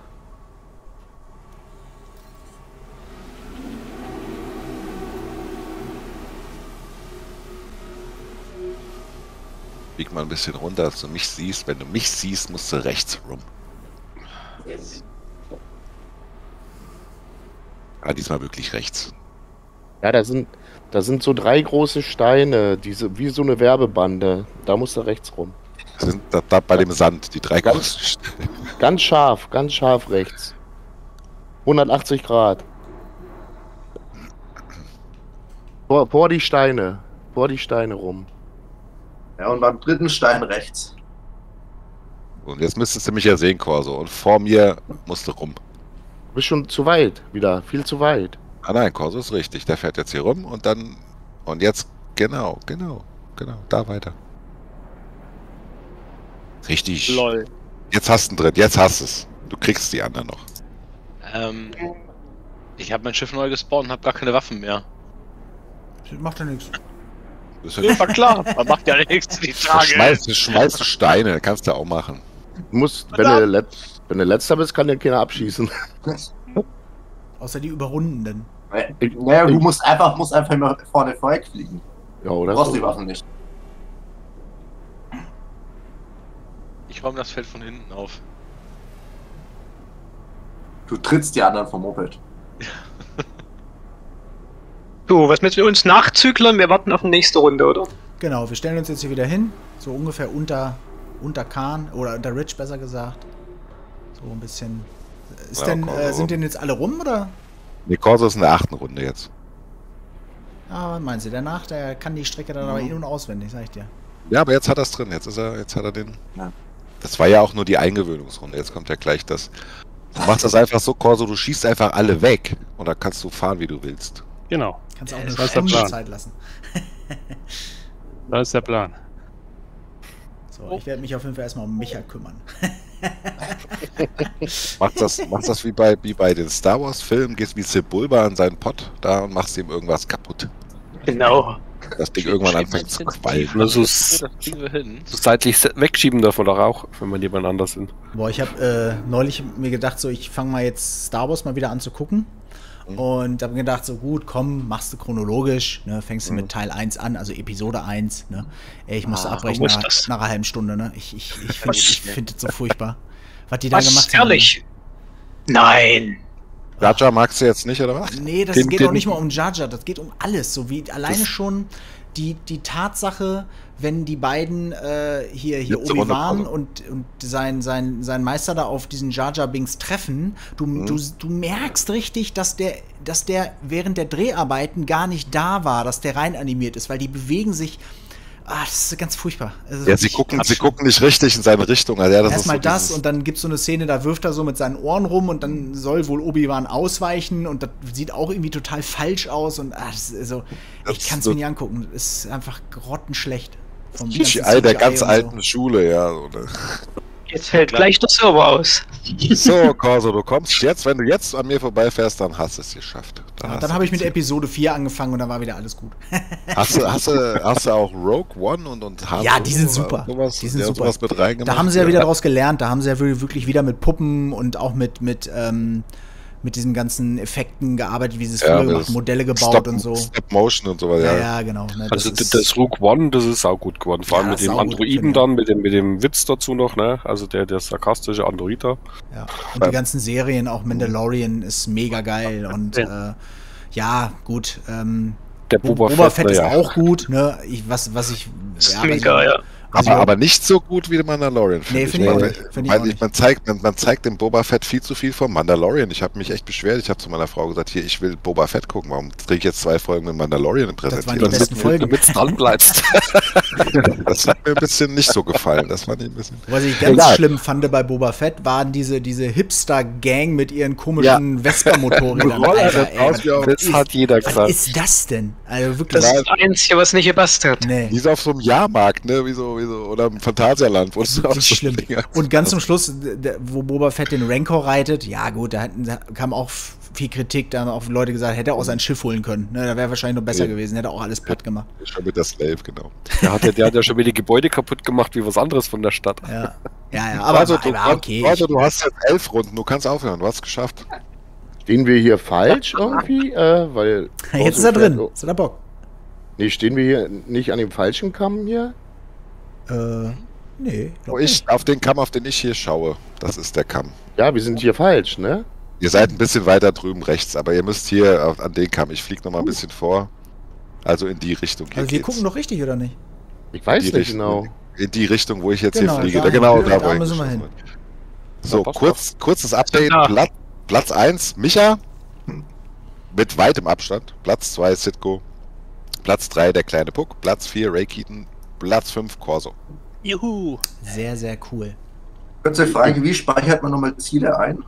Bieg mal ein bisschen runter, dass du mich siehst. Wenn du mich siehst, musst du rechts rum. Ah, diesmal wirklich rechts. Ja, da sind, da sind so drei große Steine, diese, wie so eine Werbebande. Da musst du rechts rum. Das sind da, da bei dem Sand, die drei Ganz- großen Steine. Ganz scharf, ganz scharf rechts. hundertachtzig Grad. Vor, vor die Steine. Vor die Steine rum. Ja, und beim dritten Stein rechts. Und jetzt müsstest du mich ja sehen, Corso. Und vor mir musst du rum. Du bist schon zu weit wieder. Viel zu weit. Ah nein, Corso ist richtig. Der fährt jetzt hier rum und dann... Und jetzt... Genau, genau, genau. Da weiter. Richtig. Lol. Jetzt hast du ihn drin. Jetzt hast du es. Du kriegst die anderen noch. Ähm, ich habe mein Schiff neu gespawnt und habe gar keine Waffen mehr. Macht ja nichts. Das Ja, war klar, man macht ja nichts die Tage. schmeißt, schmeißt Steine. Kannst du auch machen. Du musst, wenn du, let, wenn du letzter bist, kann dir keiner abschießen. Außer die Überrundenden. Naja, du musst einfach, musst einfach immer vorne vorweg fliegen. Ja, Du oder brauchst die so. Waffen nicht. Ich räume das Feld von hinten auf. Du trittst die anderen vom Moped. So, was müssen wir uns nachzügeln? Wir warten auf die nächste Runde, oder? Genau, wir stellen uns jetzt hier wieder hin. So ungefähr unter, unter Kahn oder unter Rich besser gesagt. So ein bisschen. Ist Ja, denn, komm, äh, komm. sind denn jetzt alle rum oder? Nee, Corso ist in der achten Runde jetzt. Ah, was meinst du? Danach, der kann die Strecke dann aber in- und auswendig, sag ich dir. Ja, aber jetzt hat er es drin. Jetzt ist er, jetzt hat er den. Ja. Das war ja auch nur die Eingewöhnungsrunde. Jetzt kommt ja gleich das. Du machst das einfach so, Corso, du schießt einfach alle weg. Und dann kannst du fahren, wie du willst. Genau. Kannst auch Ja, eine das ist der Stunde Plan. Zeit lassen. Das ist der Plan. So, ich werde mich auf jeden Fall erstmal um Micha kümmern. Machst das, machst das wie bei, wie bei den Star Wars Filmen, gehst wie Sebulba an seinen Pott da und machst ihm irgendwas kaputt. Genau. Das Ding irgendwann anfängt zu qualmen. Also Das kriegen wir hin. so seitlich se- wegschieben darf man doch auch, wenn man jemand anders sind. Boah, ich habe äh, neulich mir gedacht, so ich fange mal jetzt Star Wars mal wieder an zu gucken. Mhm. Und habe gedacht, so gut, komm, machst du chronologisch, ne, fängst du Mhm. mit Teil eins an, also Episode eins, ne. Ey, ich musste Ah, abbrechen muss nach, das? nach einer halben Stunde, ne. Ich, ich, ich finde Was? ich find das so furchtbar. Was die da Was? gemacht haben. Ehrlich? Nein. Jar Jar magst du jetzt nicht, oder was? Nee, das Den- geht den- auch nicht mal um Jar Jar, das geht um alles. So wie alleine Das- schon die, die Tatsache, wenn die beiden äh, hier, hier Letzte Runde Obi-Wan kommen. und, und sein, sein, sein Meister da auf diesen Jar Jar Binks treffen, du, Mhm. du, du merkst richtig, dass der, dass der während der Dreharbeiten gar nicht da war, dass der rein animiert ist, weil die bewegen sich Ah, das ist ganz furchtbar. Also Ja, sie gucken, sie gucken nicht richtig in seine Richtung. Also ja, das erstmal ist so das dieses- und dann gibt es so eine Szene, da wirft er so mit seinen Ohren rum und dann soll wohl Obi-Wan ausweichen und das sieht auch irgendwie total falsch aus und ah, das ist also, Das ich ist kann es so- mir nicht angucken. Das ist einfach grottenschlecht. Vom C ganzen G I der C G I ganz und alten Schule, ja. Oder? Jetzt fällt gleich der Server aus. So, Corso, du kommst jetzt, wenn du jetzt an mir vorbeifährst, dann hast du es geschafft. Ja, hast dann du habe ich mit Ziel. Episode vier angefangen und dann war wieder alles gut. Hast du, hast du, hast du auch Rogue One und, und Han Ja, die sind Solo super. Sowas, Die sind ja, super. sowas mit reingemacht? Da haben sie ja wieder draus gelernt, da haben sie ja wirklich wieder mit Puppen und auch mit, mit, ähm, mit diesen ganzen Effekten gearbeitet, wie sie es Ja, früher mit gemacht, Modelle gebaut Stop, und so. Stop Motion und sowas, Ja, ja. ja, genau. Ne, Also das das, ist- Rogue One, das ist auch gut geworden. Vor allem Ja, mit dem saugut, Androiden finde ich dann, mit dem, mit dem Witz dazu noch, ne? Also der, der sarkastische Androider. Ja, und die ganzen Serien, auch Mandalorian ist mega geil und äh, ja, gut. Ähm, Der Boba, Boba Fett, Fett ist na ja. auch gut, ne? Ich, was, was ich. Ist ja, was mega, ich, ja. was ich Aber, auch- aber nicht so gut wie der Mandalorian, Nee, finde finde ich auch Weil- nicht. Finde ich weil auch nicht. Man, zeigt, man, man zeigt dem Boba Fett viel zu viel vom Mandalorian. Ich habe mich echt beschwert. Ich habe zu meiner Frau gesagt, hier, ich will Boba Fett gucken. Warum kriege ich jetzt zwei Folgen mit Mandalorian Das waren präsentiert? die besten Folgen. Damit du dran bleibst. Das hat mir ein bisschen nicht so gefallen. Das fand ich ein bisschen. Was ich ganz Egal. schlimm fand bei Boba Fett, waren diese, diese Hipster-Gang mit ihren komischen Vespa-Motorrädern. Alter, ey, aus wie auf- Das hat jeder was gesagt. ist das denn? Also wirklich. Das ist das Einzige, was nicht gepasst hat. Nee. Wie so auf so einem Jahrmarkt, ne? Wie so, wie so, oder im Phantasialand. Wo du Wirklich auf so schlimm. Dinger- Und ganz zum Schluss, der, wo Boba Fett den Rancor reitet, ja gut, da, hatten, da kam auch viel Kritik, da haben auch Leute gesagt, hätte er auch sein Schiff holen können. Ne, da wäre wahrscheinlich noch besser Ja. gewesen, hätte auch alles platt gemacht. Schon mit der Slave, genau. Der hat, ja- der hat ja schon wieder Gebäude kaputt gemacht, wie was anderes von der Stadt. Ja, ja, ja aber also, war, du, war okay. also, du hast jetzt elf Runden, du kannst aufhören, du hast es geschafft. Stehen wir hier falsch irgendwie? Äh, weil. Jetzt ist er drin. Jetzt hat er Bock. Nee, stehen wir hier nicht an dem falschen Kamm hier? Äh, nee. glaub Wo ich, auf den Kamm, auf den ich hier schaue, das ist der Kamm. Ja, wir sind hier falsch, ne? Ihr seid ein bisschen weiter drüben rechts, aber ihr müsst hier auf, an den Kamm. Ich fliege noch mal ein bisschen vor. Also in die Richtung hier Also wir geht's. gucken doch richtig, oder nicht? Ich weiß Die nicht Richtung. genau. In die Richtung, wo ich jetzt Genau, hier fliege. da- Da, genau, da da, wo ich müssen wir hin. geschossen bin. So, Ja, passt kurz, kurzes Update. Ja. Platz, Platz eins, Micha. Mit weitem Abstand. Platz zwei, Sitko. Platz drei, der kleine Puck. Platz vier, Ray Keaton. Platz fünf, Corso. Juhu. Sehr, sehr cool. Kurze Frage, wie speichert man nochmal Ziele ein?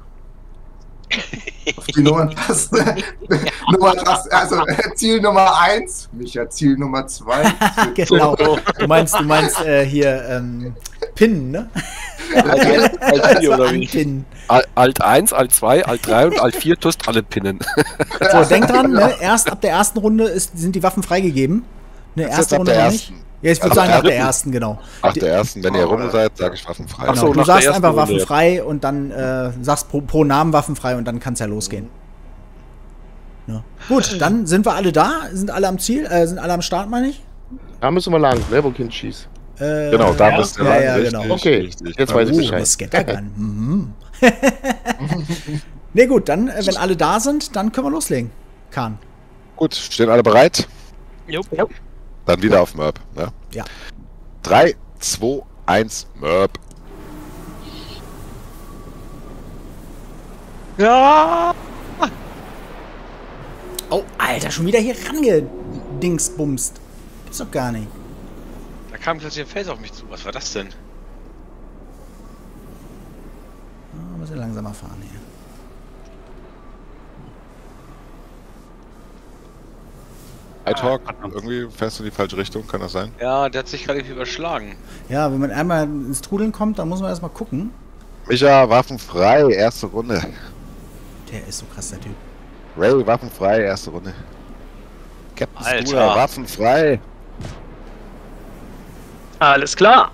Auf die Nummerntaste. Nummerntaste, also äh, Ziel Nummer eins, Micha, Ziel Nummer zwei. Genau. Du meinst, du meinst äh, hier ähm, Pin, ne? Alt, Alt vier oder wie? Pin. Al- Alt eins, Alt zwei, Alt drei und Alt vier tust alle pinnen. So, denk dran, ne? Erst ab der ersten Runde ist, sind die Waffen freigegeben. Ne, Jetzt erste ab Runde der noch nicht. ersten. Ja, ich würde Also sagen, ab ab der der ersten, genau. Nach der ersten, wenn ihr rum seid, sage ich waffenfrei. Ach so, Genau. Du nach der sagst ersten einfach Runde, waffenfrei und dann äh, sagst pro, pro Namen waffenfrei und dann kann es ja losgehen. Ja. Gut, dann sind wir alle da, sind alle am Ziel, äh, sind alle am Start, meine ich. Da müssen wir lang, ne? Wo Kind schießt. Äh, Genau, da Ja. müsst ihr Ja, lang, ja, richtig, genau. Okay, richtig. jetzt weiß ich Uh, Bescheid. eine Scattergun. Mhm. Ne, gut, dann, äh, wenn alle da sind, dann können wir loslegen. Kahn. Gut, stehen alle bereit? Jupp. Dann wieder auf Mörb. Ne? Ja. drei, zwei, eins, Mörb. Ja! Oh, Alter, schon wieder hier rangedingsbumst. Gibt's doch gar nicht. Da kam plötzlich ein Fels auf mich zu. Was war das denn? Ah, ein bisschen langsamer fahren hier. iTalk, irgendwie fährst du in die falsche Richtung, kann das sein? Ja, der hat sich gerade irgendwie überschlagen. Ja, wenn man einmal ins Trudeln kommt, dann muss man erstmal gucken. Micha, waffenfrei, erste Runde. Der ist so krass, der Typ. Ray, waffenfrei, erste Runde. Captain Alter. Scooter, waffenfrei. Alles klar.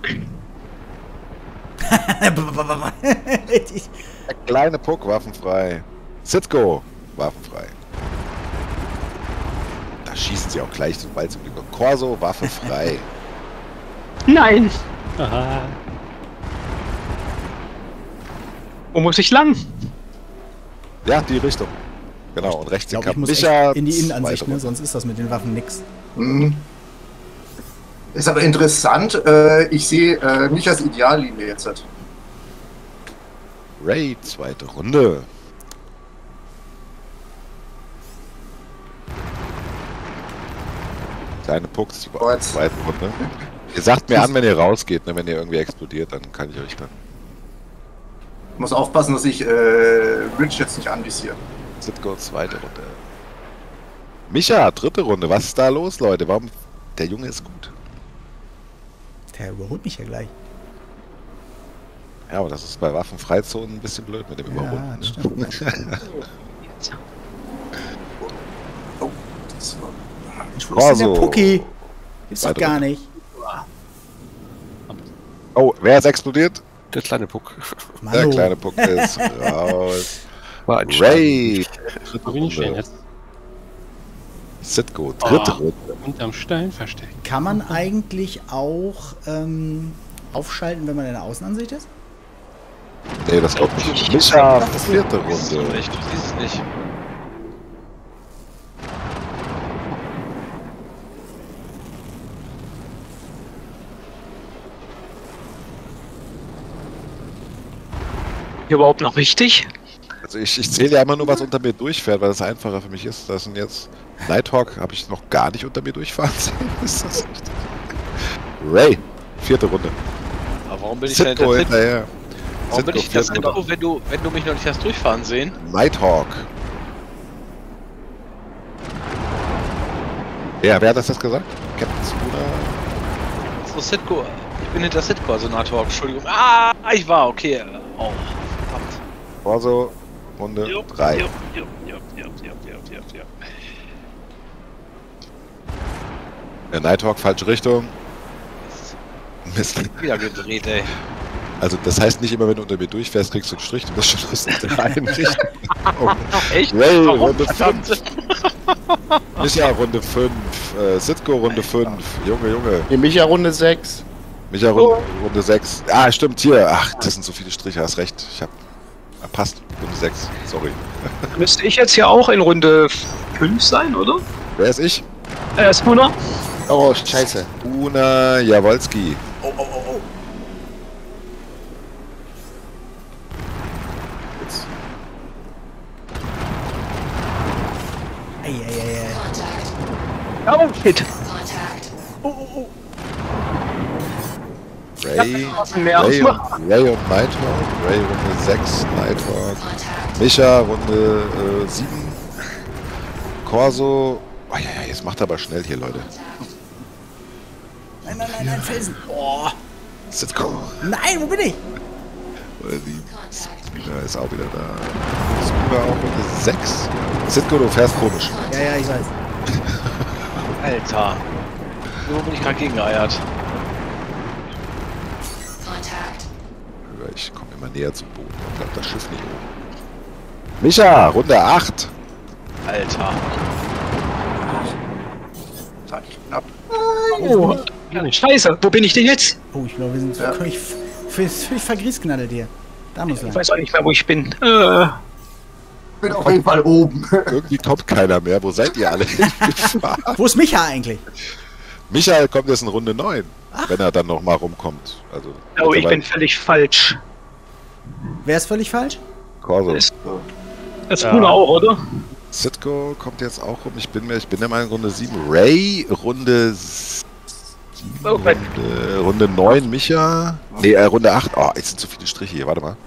Der kleine Puck, waffenfrei. Sitko, waffenfrei. Da schießen sie auch gleich, sobald sie über Corso, waffenfrei. Nein. Aha. Wo muss ich lang? Ja, die Richtung. Genau, und rechts Ich glaube, ich den muss Micha, echt in die zweite Innenansicht, ne? Runde. Sonst ist das mit den Waffen nix. Mhm. Ist aber interessant, äh, ich sehe äh, Michas Ideallinie jetzt. Hat. Ray, zweite Runde. Kleine Puck, Oh, jetzt. zweite Runde. Ihr sagt mir an, wenn ihr rausgeht, ne? Wenn ihr irgendwie explodiert, dann kann ich euch dann. Ich muss aufpassen, dass ich äh, Rich jetzt nicht anvisiere. Sitco, zweite Runde. Micha, dritte Runde. Was ist da los, Leute? Warum? Der Junge ist gut. Der überholt mich ja gleich. Ja, aber das ist bei Waffenfreizonen ein bisschen blöd mit dem Überrunden. Ja, das Ne? stimmt. Oh, das war... Mensch, wo ist denn der Corso. Pucki? Gibt's doch Weiter. gar nicht. Oh, wer ist explodiert? Der kleine Puck. Der Manu. kleine Puck ist raus. War ein Ray, dritte Wo bin ich stehen Runde. jetzt? Sitco, dritte Oh. Runde. Unterm Stein versteckt. Kann man eigentlich auch ähm, aufschalten, wenn man in der Außenansicht ist? Nee, das kommt nicht. Micha, vierte Du siehst es Runde. nicht, du siehst es nicht. Hier überhaupt noch richtig? Also ich, ich zähle ja immer nur, was unter mir durchfährt, weil das einfacher für mich ist. Das sind jetzt Nighthawk, habe ich noch gar nicht unter mir durchfahren sehen. Ist das richtig? Ray, vierte Runde. Aber warum bin ich denn Sitco hinter Sitco? hinterher. Warum bin Sitco, ich hinter vierte Runde. Sitco, wenn du, wenn du mich noch nicht hast durchfahren sehen? Nighthawk. Ja, wer hat das jetzt gesagt? Captain Spooner? So, Sitco. Ich bin hinter Sitco, also Nighthawk, Entschuldigung. Ah, ich war, okay. Oh, verdammt. Corso, Runde drei. Jupp, jupp, jupp, jupp, jupp, jupp, jupp, jupp. Der Nighthawk, falsche Richtung. Mist. Wieder gedreht, ey. Also das heißt nicht immer, wenn du unter mir durchfährst, kriegst du einen Strich. Du musst schon aus der einen Richtung. Oh. Echt? Ray, Warum? Runde fünf. Micha, Runde fünf. Äh, Sitco, Runde fünf. Junge, Junge. Nee, Micha Runde sechs. Micha, Runde, Runde sechs. Ah, stimmt, hier. Ach, das sind so viele Striche, hast recht. Ich hab... Ah, passt, Runde sechs. Sorry. Müsste ich jetzt hier auch in Runde fünf sein, oder? Wer ist ich? Äh, Spooner? Oh, scheiße. Una Jawolski. Oh, oh, oh, oh. Jetzt. Ei, ei, ei, ei. Oh, Hit. Oh, oh, oh. Ray, Mehr. Ray, und, Ray und Nighthawk. Ray Runde sechs, Nighthawk. Micha Runde äh, sieben. Corso. Oh, ja, ja, jetzt macht er aber schnell hier, Leute. Nein, nein, nein, nein, Felsen. Oh. Sitco. Nein, wo bin ich? Oder die Spina ist auch wieder da. Spina auch Runde sechs. Sitco, du fährst komisch. Ja, ja, ich weiß. Alter. Wo bin ich gerade gegengeeiert? Ich komme immer näher zum Boden. Dann bleibt das Schiff nicht oben. Micha, Runde acht. Alter. Sag ich knapp. Oh, scheiße, wo bin ich denn jetzt? Oh, ich glaube, wir sind Ja. völlig, völlig, völlig vergriesknallt hier. Da muss Ich lang. weiß auch nicht mehr, wo ich bin. Äh, Ich bin auf jeden Fall oben. Irgendwie kommt keiner mehr. Wo seid ihr alle hingefahren? Wo ist Micha eigentlich? Michael kommt jetzt in Runde neun. Wenn er dann noch mal rumkommt. Also, oh, ich bin mittlerweile- völlig falsch. Wer ist völlig falsch? Corso. Ist- Das Spooner auch, oder? Sitco kommt jetzt auch rum. Ich bin mir, ich bin der Meinung Runde sieben. Ray, Runde sieben, Oh, mein- Runde, Runde neun, Micha. Nee, äh, Runde acht. Oh, jetzt sind zu viele Striche hier. Warte mal.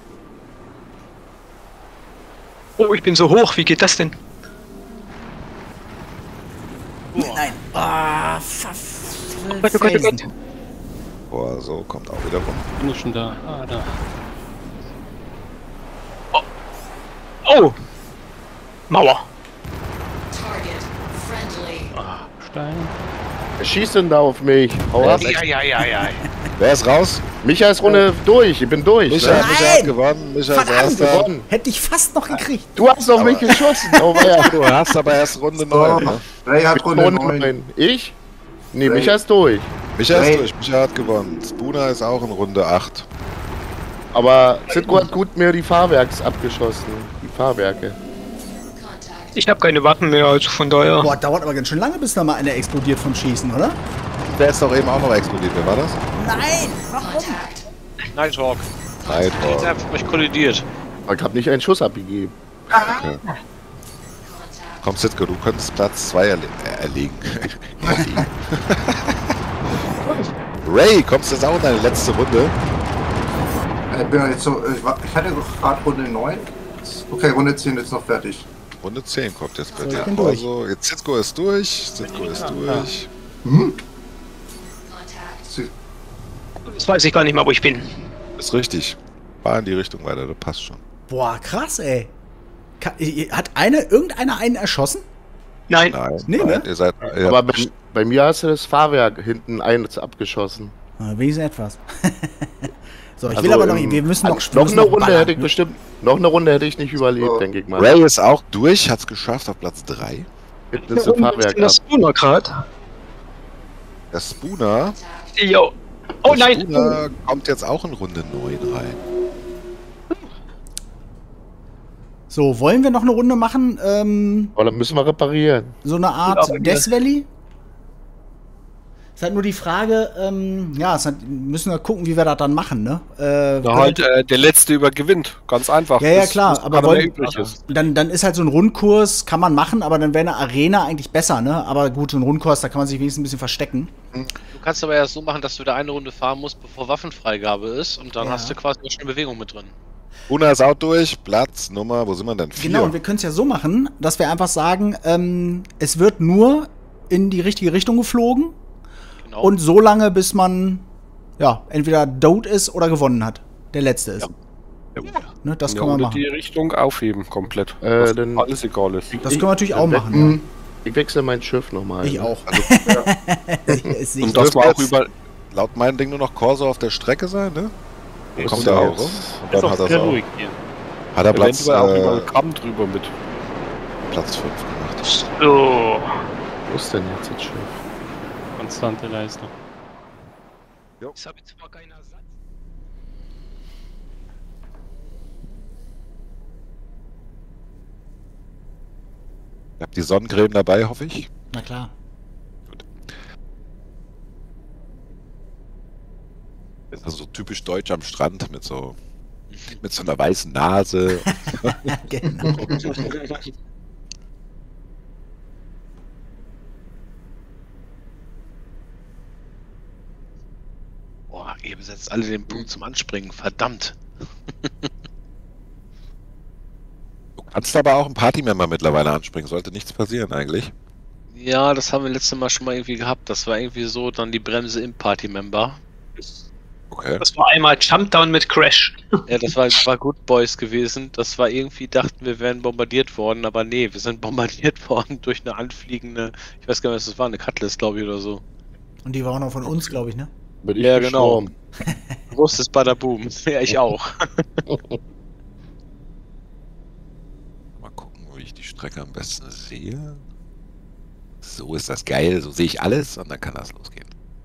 Oh, ich bin so hoch, wie geht das denn? Nein. Ah, ver- Oh Gott, oh Gott, oh Gott. Corso kommt auch wieder rum. Bin ich schon da? Ah, da. Oh! Mauer. Ah, Stein. Wer schießt denn da auf mich? Hau ab. Ja, ja, ja, ja. Wer ist raus? Micha ist Runde durch. Ich bin durch. Micha, Ne? Micha hat Nein! gewonnen. Micha ist Verdammt, erster. gewonnen. Hätte ich fast noch gekriegt. Du hast auf mich geschossen. Oh, ja. Du hast aber erst Runde neun. Ne? Ray hat Runde Runde neun. neun. Ich? Nee, Ray. Micha ist durch. Micha ist Ray. durch. Micha hat gewonnen. Spooner ist auch in Runde acht. Aber Sitco hat gut mir die Fahrwerks abgeschossen. Die Fahrwerke. Ich habe keine Waffen mehr, also von daher. Boah, dauert aber ganz schön lange, bis da mal einer explodiert vom Schießen, oder? Der ist doch eben auch noch explodiert. Wer war das? Nein! Warum? Nighthawk. Der Nighthawk. hat mich kollidiert. Ich habe nicht einen Schuss abgegeben. Okay. Komm, Sitco, du könntest Platz zwei erle äh, erlegen. erlegen. Ray, kommst du jetzt auch in deine letzte Runde? Ich, bin ja jetzt so, ich, war, ich hatte doch gerade Runde neun. Okay, Runde zehn ist noch fertig. Runde zehn kommt jetzt bei So, dir. ich bin durch. Also, jetzt Zitko ist durch, Zitko ist durch. Hm? Das weiß ich gar nicht mal, wo ich bin. Ist richtig. War in die Richtung weiter, das passt schon. Boah, krass, ey. Ka- Hat eine, irgendeiner einen erschossen? Nein. Nein, Nee, nein, ne? ihr seid... Ihr Aber habt- bei, bei mir hast du das Fahrwerk hinten eins abgeschossen. Ah, wenigstens etwas. So, ich Also will aber noch, im- wir müssen noch, also wir noch müssen eine noch Runde ballern, hätte ich ne? bestimmt, noch eine Runde hätte ich nicht überlebt, So. denke ich mal. Ray ist auch durch, hat's geschafft auf Platz drei. Hinten ist ein Fahrwerk ab. das Spooner gerade. Der Spooner, Jo. Oh der nein. Spooner kommt jetzt auch in Runde neun rein. So, wollen wir noch eine Runde machen? Ähm, Aber dann müssen wir reparieren. so eine Art Ja, aber- Death Valley? Ist halt nur die Frage, ähm, ja, es hat, müssen wir gucken, wie wir das dann machen, ne? Äh, Na halt, äh, der Letzte übergewinnt. Ganz einfach. Ja, ja, Bis- klar, bis aber keiner mehr wollen- übrig ist. dann, dann ist halt so ein Rundkurs, kann man machen, aber dann wäre eine Arena eigentlich besser, ne? Aber gut, so ein Rundkurs, da kann man sich wenigstens ein bisschen verstecken. Du kannst aber ja so machen, dass du da eine Runde fahren musst, bevor Waffenfreigabe ist und dann Ja. hast du quasi auch schon eine Bewegung mit drin. Spooner ist auch durch, Platz, Nummer, wo sind wir denn? Vier. Genau, und wir können es ja so machen, dass wir einfach sagen, ähm, es wird nur in die richtige Richtung geflogen Genau. und so lange, bis man, ja, entweder dood ist oder gewonnen hat. Der Letzte ist. Ne, das Ja, können wir oder machen. die Richtung aufheben komplett. Äh, Was dann- alles egal ist. Das können wir natürlich auch machen. Hm. Ich wechsle mein Schiff nochmal. Ja. Ich auch. Es sehe ich Und das war auch jetzt über. laut meinem Ding nur noch Corso auf der Strecke sein, ne? Dann Ist kommt er auch. auch rum. Und Ist dann auch hat er sehr auch, ruhig hier. hat er Platz, Eventuell auch über äh, den Kamm drüber mit. Platz fünf gemacht. So. Wo ist denn jetzt das Schiff? Konstante Leistung. Ich habe jetzt mal keinen Ersatz. Ihr habt die Sonnencreme dabei, hoffe ich. Na klar. Ist also so typisch deutsch am Strand mit so mit so einer weißen Nase. Genau. Boah, ihr besetzt alle den Punkt zum Anspringen, verdammt. Du kannst aber auch einen Partymember mittlerweile anspringen, sollte nichts passieren eigentlich. Ja, das haben wir letztes Mal schon mal irgendwie gehabt. Das war irgendwie so dann die Bremse im Party-Member. Okay. Das war einmal Jumpdown mit Crash. Ja, das war, war Good Boys gewesen. Das war irgendwie, dachten wir wären bombardiert worden, aber nee, wir sind bombardiert worden durch eine anfliegende, ich weiß gar nicht, was das war, eine Cutlass, glaube ich, oder so. Und die war auch noch von uns, glaube ich, ne? Bin ich Ja, genau. gestorben. Großes Badaboom. Ja, ich auch. Mal gucken, wo ich die Strecke am besten sehe. So ist das geil, so sehe ich alles und dann kann das losgehen.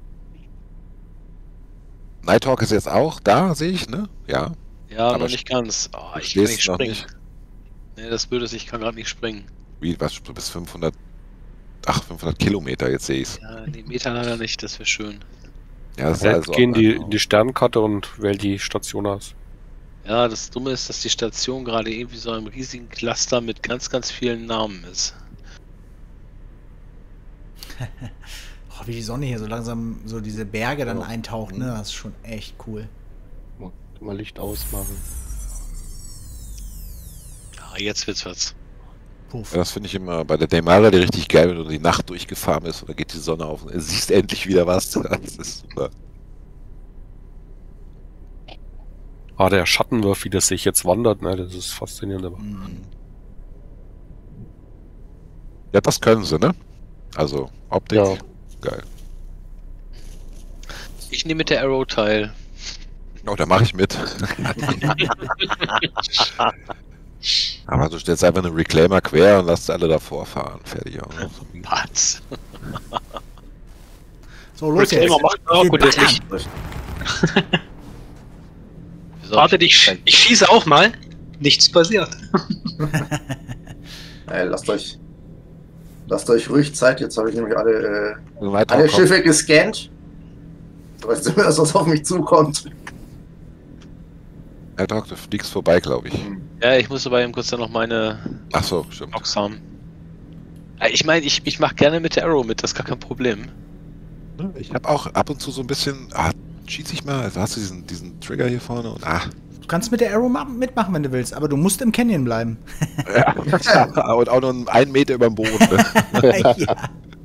Nighthawk ist jetzt auch da, sehe ich, ne? Ja. Ja, Aber noch nicht ganz. Oh, du ich kann stehst nicht noch springen. nicht. Nee, das Blöde ist, ich kann gerade nicht springen. Wie, was, du bist fünfhundert, ach, fünfhundert Kilometer, jetzt sehe ich's. Ja, die Meter leider nicht, das wäre schön. Ja, das ist Halt, also geh in die, in die Sternkarte und wähl die Station aus. Ja, das Dumme ist, dass die Station gerade irgendwie so einem riesigen Cluster mit ganz, ganz vielen Namen ist. Oh, wie die Sonne hier so langsam so diese Berge dann Ja. eintaucht, ne? Das ist schon echt cool. Mal Licht ausmachen. Ja, jetzt wird's was. Puff. Ja, das finde ich immer bei der Daimara die richtig geil, wenn du die Nacht durchgefahren bist und da geht die Sonne auf und du siehst endlich wieder was. Das ist super. Ah, der Schattenwurf, wie das sich jetzt wandert, ne, das ist faszinierend. Aber. Mhm. Ja, das können sie, ne? Also, Optik, Ja. geil. Ich nehme mit der Arrow teil. Oh, da mache ich mit. Aber du stellst einfach einen Reclaimer quer und lässt alle davor fahren. Fertig. Auch. Was? So, los jetzt. Reclaimer macht auch gutes Licht. Wieso Warte, hab ich- ich, ich schieße auch mal. Nichts passiert. Ey, lasst euch. Lasst euch ruhig Zeit, jetzt habe ich nämlich alle, äh, Also weiter alle kommt. Schiffe gescannt. Du weißt immer, dass was auf mich zukommt. Ja, Doc, du fliegst vorbei, glaube ich. Ja, ich muss aber eben kurz dann noch meine Ach so, stimmt. Box haben. Äh, Ich meine, ich, ich mache gerne mit der Arrow mit, das ist gar kein Problem. Ich habe auch ab und zu so ein bisschen, ah, schieß ich mal, also hast du diesen, diesen Trigger hier vorne und ah. Du kannst mit der Arrow mitmachen, wenn du willst, aber du musst im Canyon bleiben. Ja, und auch nur einen Meter über dem Boden. Ne? Ja.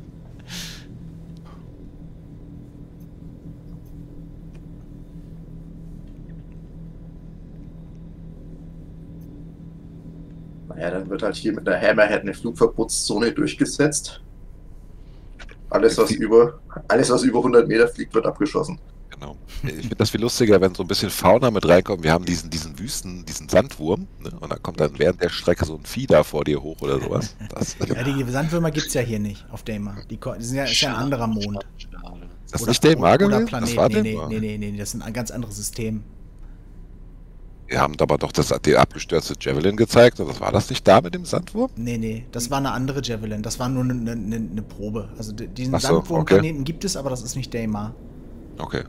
Naja, dann wird halt hier mit der Hammerhead eine Flugverbotszone durchgesetzt. Alles, was über, alles, was über hundert Meter fliegt, wird abgeschossen. Genau. Ich finde das viel lustiger, wenn so ein bisschen Fauna mit reinkommt. Wir haben diesen, diesen Wüsten, diesen Sandwurm, ne? Und dann kommt dann während der Strecke so ein Vieh da vor dir hoch oder sowas. Das, Ja, die Sandwürmer gibt es ja hier nicht auf Daymar. Die, die sind ja, ist ja ein anderer Mond. das ist nicht Daymar oder gewesen? Planet. Das war nee, nee, Daymar. nee, nee, nee, das ist ein ganz anderes System. Wir haben aber doch das die abgestürzte Javelin gezeigt. Was war das nicht da mit dem Sandwurm? Nee, nee, das war eine andere Javelin. Das war nur eine, eine, eine Probe. Also d- diesen Ach so, Sandwurmplaneten gibt es, aber das ist nicht Daymar. Okay.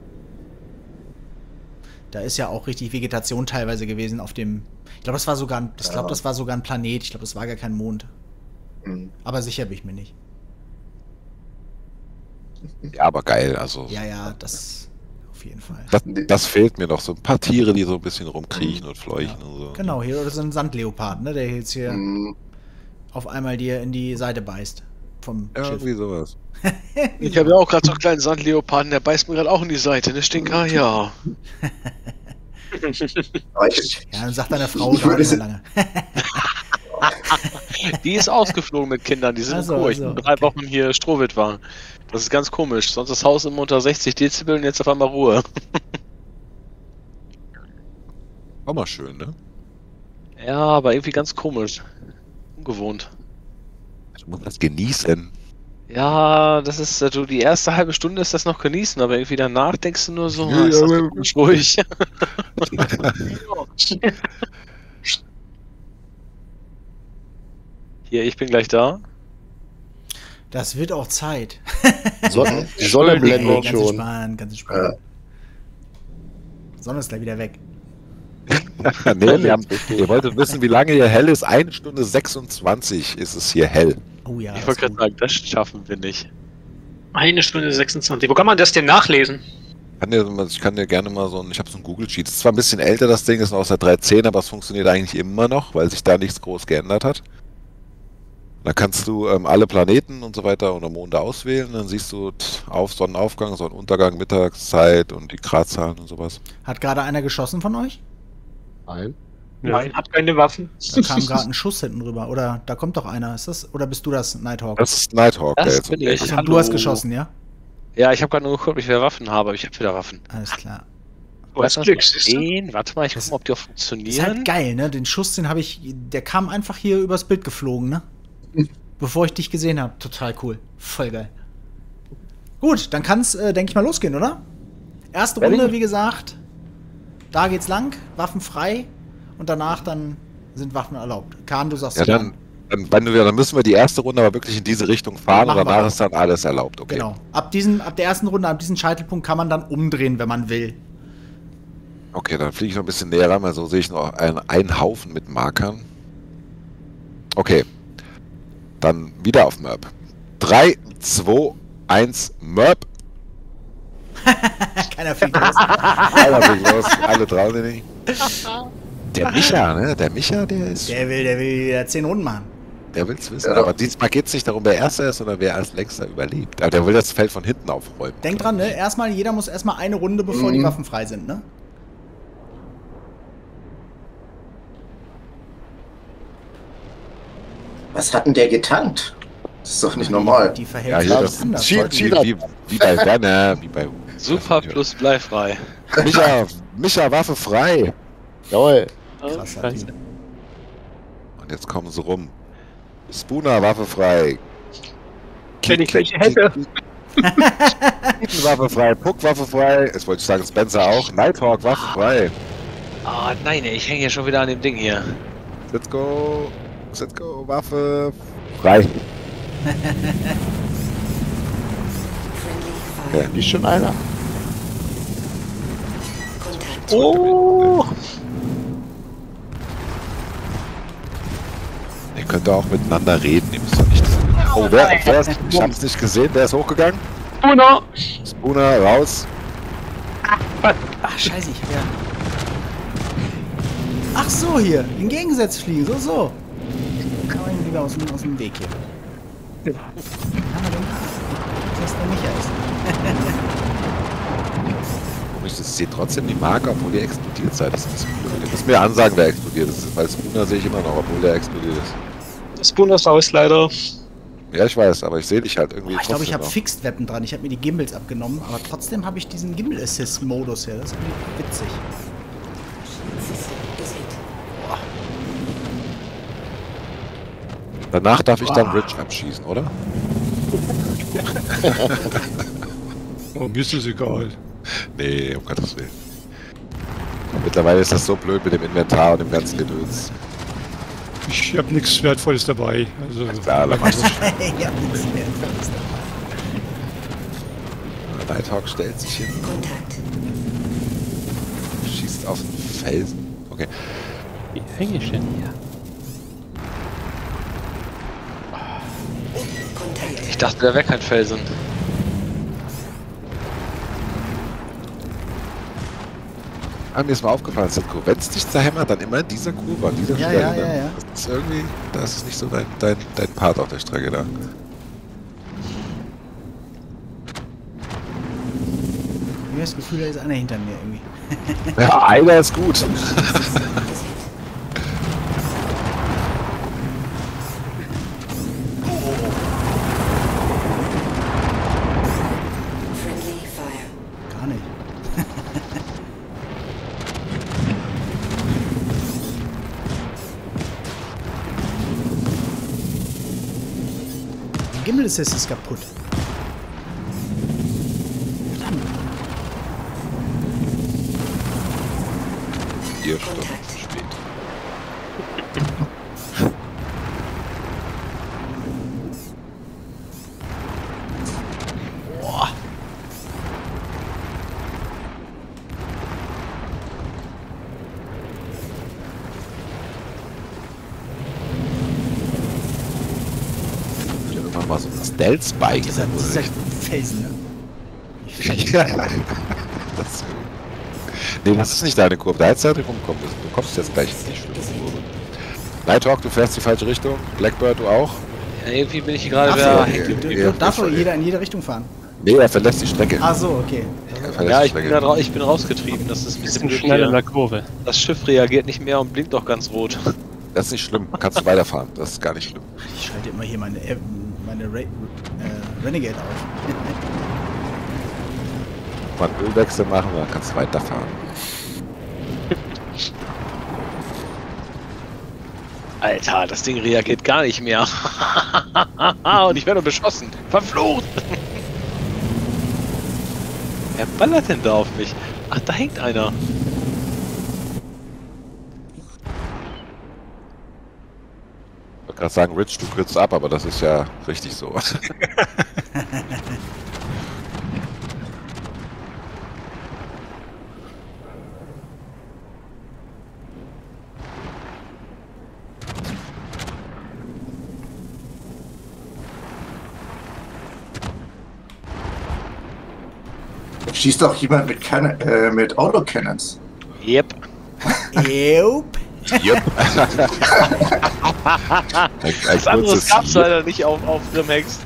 Da ist ja auch richtig Vegetation teilweise gewesen auf dem. Ich glaube, das war sogar ein, ich glaube, das war sogar ein Planet. Ich glaube, das war gar kein Mond. Mhm. Aber sicher bin ich mir nicht. Ja, aber geil. Also Ja, ja, das auf jeden Fall. das, das fehlt mir noch. So ein paar Tiere, die so ein bisschen rumkriechen und fleuchen Ja. und so. Genau, hier ist ein Sandleopard, ne, der jetzt hier Mhm. auf einmal dir in die Seite beißt. Vom Ja, Schiff. irgendwie sowas. Ich habe ja auch gerade so einen kleinen Sandleoparden, der beißt mir gerade auch in die Seite, ne, Stinker? Ja. Aber ich, Ja, dann sagt deine Frau, Ich würde dauert so es- lange. Die ist ausgeflogen mit Kindern, die sind Ach so, cool. Ich ach so, bin drei okay. Wochen hier Strohwitt war. Das ist ganz komisch. Sonst das Haus immer unter sechzig Dezibel und jetzt auf einmal Ruhe. War mal schön, ne? Ja, aber irgendwie ganz komisch. Ungewohnt. Du musst das genießen. Ja, das ist, du, die erste halbe Stunde ist das noch genießen, aber irgendwie danach denkst du nur so, Ja, ah, ist das ja, wirklich ruhig. Hier, ich bin gleich da. Das wird auch Zeit. So, die Sonne Nee, blendet ganz schon. entspannt, ganz entspannt. Sonne ist gleich wieder weg. Nee, wir haben, ihr wolltet wissen, wie lange hier hell ist. eine Stunde sechsundzwanzig ist es hier hell. Oh ja. Ich das wollte ist gerade sagen, das schaffen wir nicht. Eine Stunde sechsundzwanzig. Wo kann man das denn nachlesen? Kann dir, ich kann dir gerne mal so ein, ich habe so ein Google-Sheet. Es ist zwar ein bisschen älter, das Ding ist noch aus der drei Punkt zehn, aber es funktioniert eigentlich immer noch, weil sich da nichts groß geändert hat. Da kannst du ähm, alle Planeten und so weiter oder Monde auswählen. Dann siehst du t- auf Sonnenaufgang, Sonnenuntergang, Mittagszeit und die Gradzahlen und sowas. Hat gerade einer geschossen von euch? Nein. Nein, hat keine Waffen. Da kam gerade ein Schuss hinten rüber. Oder da kommt doch einer. Ist das? Oder bist du das, Nighthawk? Das ist Nighthawk, Das der jetzt bin um die ich. Ecke- Achso, du hast geschossen, ja? Ja, ich habe gerade nur geguckt, ob ich wieder Waffen habe, aber ich habe wieder Waffen. Alles klar. Du hast Lass Glück, mal siehst du? sehen. Warte mal, ich Das- gucke mal, ob die auch Ist halt funktionieren. geil, ne? Den Schuss, den habe ich. Der kam einfach hier übers Bild geflogen, ne? Bevor ich dich gesehen habe. Total cool. Voll geil. Gut, dann kann es, äh, denke ich mal, losgehen, oder? Erste Runde, wie gesagt. Da geht's lang. Waffen frei. Und danach dann sind Waffen erlaubt. Kahn, du sagst Ja, dann, dann, wenn du, dann müssen wir die erste Runde aber wirklich in diese Richtung fahren Machen und wir danach das. ist dann alles erlaubt, okay? Genau. Ab, diesen, ab der ersten Runde, ab diesem Scheitelpunkt kann man dann umdrehen, wenn man will. Okay, dann fliege ich noch ein bisschen näher ran, weil so sehe ich noch einen, einen Haufen mit Markern. Okay. Dann wieder auf Merp. drei, zwei, eins, Merp. Keiner fliegt raus. Keiner fliegt los, alle trauen sich nicht. Der Micha, ne? Der Micha, der ist. Der will, der will wieder zehn Runden machen. Der will's wissen. Ja. Aber diesmal geht es nicht darum, wer Erster ist, sondern wer als Längster überlebt. Aber der will das Feld von hinten aufräumen. Denk dran, ne? Erstmal, jeder muss erstmal eine Runde, bevor Mhm. die Waffen frei sind, ne? Was hat denn der getankt? Das ist doch nicht normal. Die verhält Ja, sich hier ganz das anders. Ziel- Leute. Ziel- Wie, wie, wie bei Werner, wie bei. Super plus bleifrei. Micha, Micha, Waffe frei. Jawohl. Krasser Scheiße. Typ. Und jetzt kommen sie rum. Spooner, Waffe frei. Wenn ich welche hätte. Keaton, Waffe frei. Puck, Waffe frei. Jetzt wollte ich sagen, Spencer auch. Nighthawk, Waffe frei. Ah, nein, ey, ich hänge hier schon wieder an dem Ding hier. Let's go. Let's go, Waffe frei. Okay. Ist schon einer? Oh! Ihr könnt auch miteinander reden, ihr müsst doch nicht. Oh, wer, wer ist, ich hab's nicht gesehen, wer ist hochgegangen? Spooner! Spooner, raus. Ach, scheiße, ich hab ja... Ach so, hier. In Gegensatz fliegen. So, so. Kann man lieber aus dem, aus dem Weg hier. Kann man den... Das ist der Michael. Ich sehe trotzdem die Marke, obwohl die explodiert seid. Das ist ein bisschen blöd. Ihr müsst mir ansagen, wer explodiert ist. Weil Spooner sehe ich immer noch, obwohl der explodiert ist. Spooner ist raus, leider. Ja, ich weiß, aber ich sehe dich halt irgendwie. Oh, ich glaube, ich trotzdem habe noch. Fixed Weapon dran. Ich habe mir die Gimbals abgenommen, aber trotzdem habe ich diesen Gimbal Assist Modus hier. Das ist irgendwie witzig. Danach darf ich dann Rich abschießen, oder? Oh, mir ist das egal. Nee, um Gottes Willen. Mittlerweile ist das so blöd mit dem Inventar und dem ganzen Gedöns. Ich habe nichts Wertvolles dabei. Also, Klar, da machst du Ja, nichts mehr. Nighthawk stellt sich hin. Schießt auf den Felsen. Okay. Wie hänge ich denn hier? Ich dachte, da wäre kein Felsen. Ah, mir ist mal aufgefallen, Sitko, wenn es dich zerhämmert, dann immer in dieser Kurve, an dieser Ja, Stelle. ja, ne? ja, ja. Das ist irgendwie, da ist es nicht so dein, dein, dein Part auf der Strecke da. Ich habe das Gefühl, da ist einer hinter mir irgendwie. Ja, einer ist gut. Gar nicht. Der Gimbal Assist ist kaputt. Verdammt. Vier Stunden spät. Boah. Ich habe immer mal so ein Stealth-Bike. Dieser, dieser Felsen, ne? Ja, das, nee, das ist nicht deine Kurve. Da hättest du halt rumkommen müssen. Du kommst jetzt gleich in die schlimme Kurve. Nighthawk, du fährst die falsche Richtung. Blackbird, du auch? Ja, irgendwie bin ich hier gerade Ach wieder. so, okay. du- du- Ja, darf doch ja. jeder in jede Richtung fahren. Nee, er verlässt die Strecke. Ach so, okay. Er verlässt Ja, die ich bin, Strecke. da, ich bin rausgetrieben. Das ist ein Bisschen bisschen blöd schnell in hier. der Kurve. Das Schiff reagiert nicht mehr und blinkt doch ganz rot. Das ist nicht schlimm. Kannst du weiterfahren. Das ist gar nicht schlimm. Ich schalte immer hier meine, äh, meine Ra äh, Renegade auf. Mal einen Ölwechsel machen, dann kannst du weiterfahren. Alter, das Ding reagiert gar nicht mehr. Und ich werde beschossen. Verflucht! Wer ballert denn da auf mich? Ach, da hängt einer. Ich wollte gerade sagen, Rich, du kürzt ab, aber das ist ja richtig so. Schießt doch jemand mit, Cannon, äh, mit Autocannons. Yep. Jupp. Jupp. Was anderes gab's leider nicht auf, auf Remax.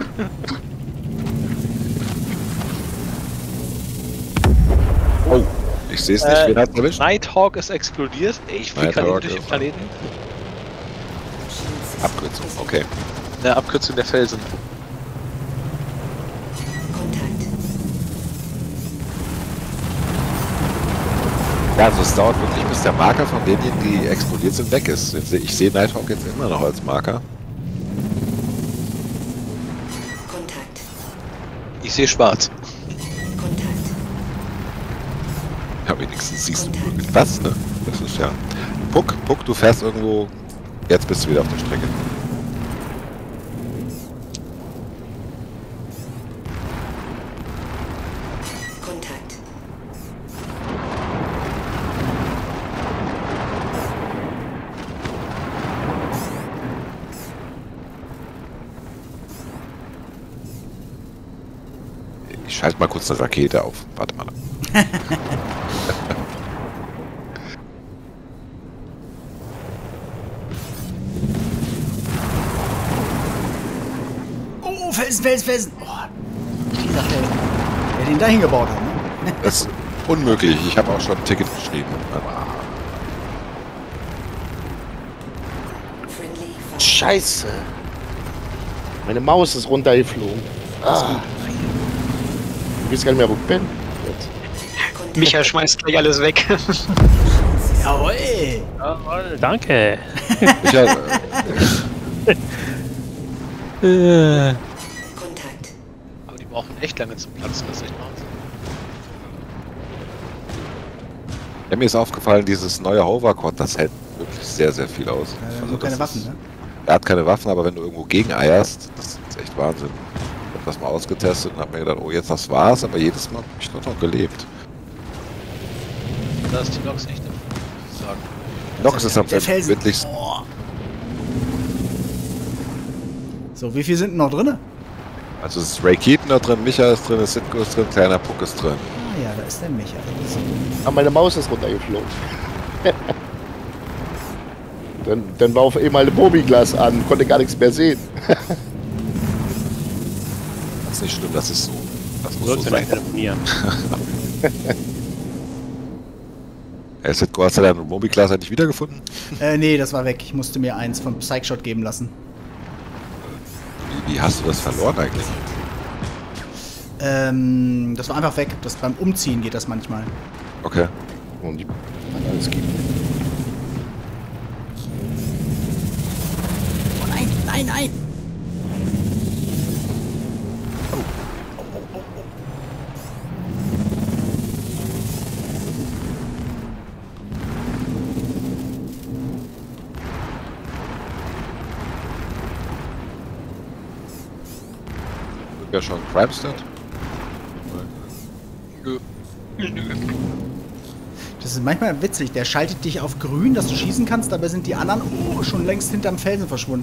Oh, ich sehe es nicht. Äh, Wen hat's erwischt? Nighthawk ist explodiert. Ich fliege gerade Nighthawk durch den ist- Planeten. Abkürzung, okay. Der Abkürzung der Felsen. Ja, also es dauert wirklich, bis der Marker von denjenigen, die explodiert sind, weg ist. Jetzt seh- Ich sehe Nighthawk jetzt immer noch als Marker. Ich sehe schwarz. Ja, wenigstens siehst du irgendwas, ne? Das ist ja... Puck, Puck, du fährst irgendwo... Jetzt bist du wieder auf der Strecke. Ich schalte mal kurz eine Rakete auf. Warte mal. Oh, Felsen, Felsen, Felsen. Oh, dieser Felsen. Wer den da hingebaut hat, ne? Das ist unmöglich. Ich habe auch schon ein Ticket geschrieben. Scheiße. Meine Maus ist runtergeflogen. Ah. Ich weiß gar nicht mehr, wo ich bin. Jetzt. Micha schmeißt gleich alles weg. Jawohl. Jawohl, danke. Micha, Äh, Aber die brauchen echt lange zum Platzen, das ist echt Wahnsinn. ja, mir ist aufgefallen, dieses neue Hoverquad, das hält wirklich sehr, sehr viel aus. Ja, Also nur keine das Waffen, ist, ne? Er hat keine Waffen, aber wenn du irgendwo gegen eierst, das ist echt Wahnsinn. Ich habe das mal ausgetestet und habe mir gedacht, oh, jetzt das war's, aber jedes Mal habe ich nur noch gelebt. Da ist die Nox echt dafür, muss ich sagen. Nox ist am Der Felsen. wirklich. Oh. So, wie viel sind noch drin? Also es ist Ray Keaton da drin, Micha ist drin, Sitko ist drin, kleiner Puck ist drin. Ah ja, da ist der Micha. Aber meine Maus ist runtergeflogen. dann, dann war auf einmal ein Bobiglas an, konnte gar nichts mehr sehen. Das ist nicht schlimm, das ist so. Das du muss so sollst vielleicht sein. telefonieren. Hey, Sitko, hast du dein Mobiglas nicht wiedergefunden? Äh, nee, das war weg. Ich musste mir eins vom Psychshot geben lassen. Wie, wie hast du das verloren eigentlich? Ähm, das war einfach weg. Das beim Umziehen geht das manchmal. Okay. Und die alles gibt. Oh nein, nein, nein! Ja, schon Crimestead? Das ist manchmal witzig. Der schaltet dich auf grün, dass du schießen kannst, dabei sind die anderen oh, schon längst hinterm Felsen verschwunden.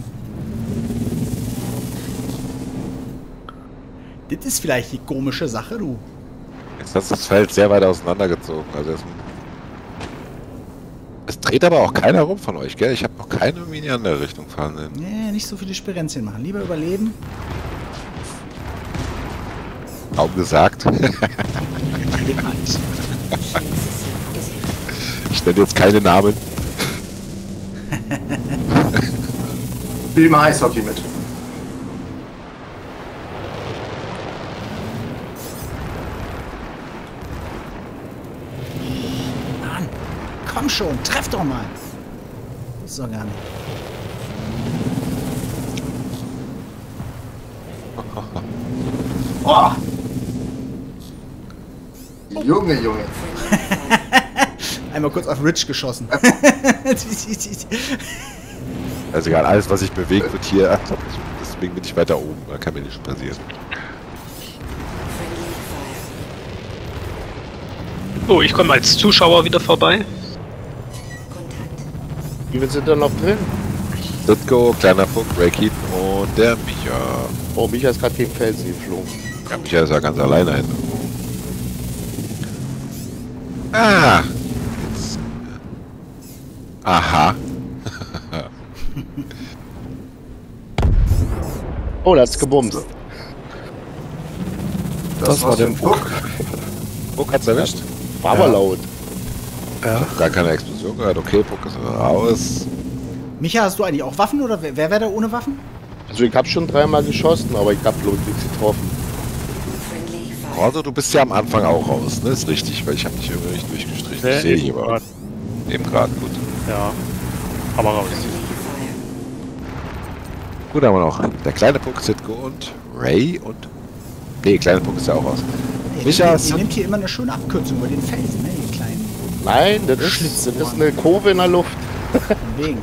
Das ist vielleicht die komische Sache, du. Jetzt hast du das Feld sehr weit auseinandergezogen. Also es, es dreht aber auch keiner rum von euch, gell? Ich habe noch keinen irgendwie in die andere Richtung fahren sehen. Nee, nicht so viele Sperenzchen machen. Lieber überleben. Kaum gesagt. Ich nenne jetzt keine Namen. Spiel mal Eishockey mit. Mann, komm schon, treff doch mal. Das ist doch gar nicht. Oh! Junge, Junge. Einmal kurz auf Rich geschossen. Also egal, alles was sich bewegt wird hier. Deswegen bin ich weiter oben. Da kann mir nichts passieren. Oh, ich komme als Zuschauer wieder vorbei. Wie viel sind da noch drin? Sitko, kleiner Puck, Ray Keaton und der Micha. Oh, Micha ist gerade gegen Felsen geflogen. Ja, Micha ist ja ganz alleine hin. Ah! Jetzt. Aha. Oh, da hat's gebumst. Das, war der Puck. Puck hat's erwischt. War aber Ja. laut. Ich hab gar keine Explosion gehört. Okay, Puck ist raus. Micha, hast du eigentlich auch Waffen oder wer, wer wäre da ohne Waffen? Also ich hab schon dreimal geschossen, aber ich hab glaube ich nichts getroffen. Also du bist ja am Anfang auch raus, ne? Ist richtig, weil ich habe dich irgendwie nicht durchgestrichen. Ich sehe dich aber. Eben gerade, gut. Ja. Aber raus. Gut, haben wir noch der kleine Puck, Sitko und Ray und... Nee, kleine Puck ist ja auch raus. Ihr Micha, nimmt, ihr nimmt hier immer eine schöne Abkürzung über den Felsen, ne, ihr Kleinen. Nein, das ist, das ist eine Kurve in der Luft. Von wegen.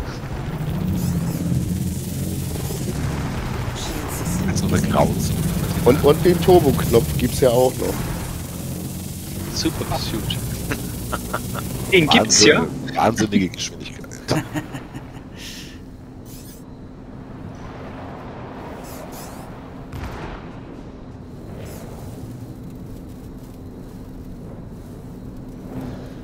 so eine Grauzone. Und, und den Turbo-Knopf gibt's ja auch noch. Super Suit. Den gibt's ja. Wahnsinn- Wahnsinnige Geschwindigkeit.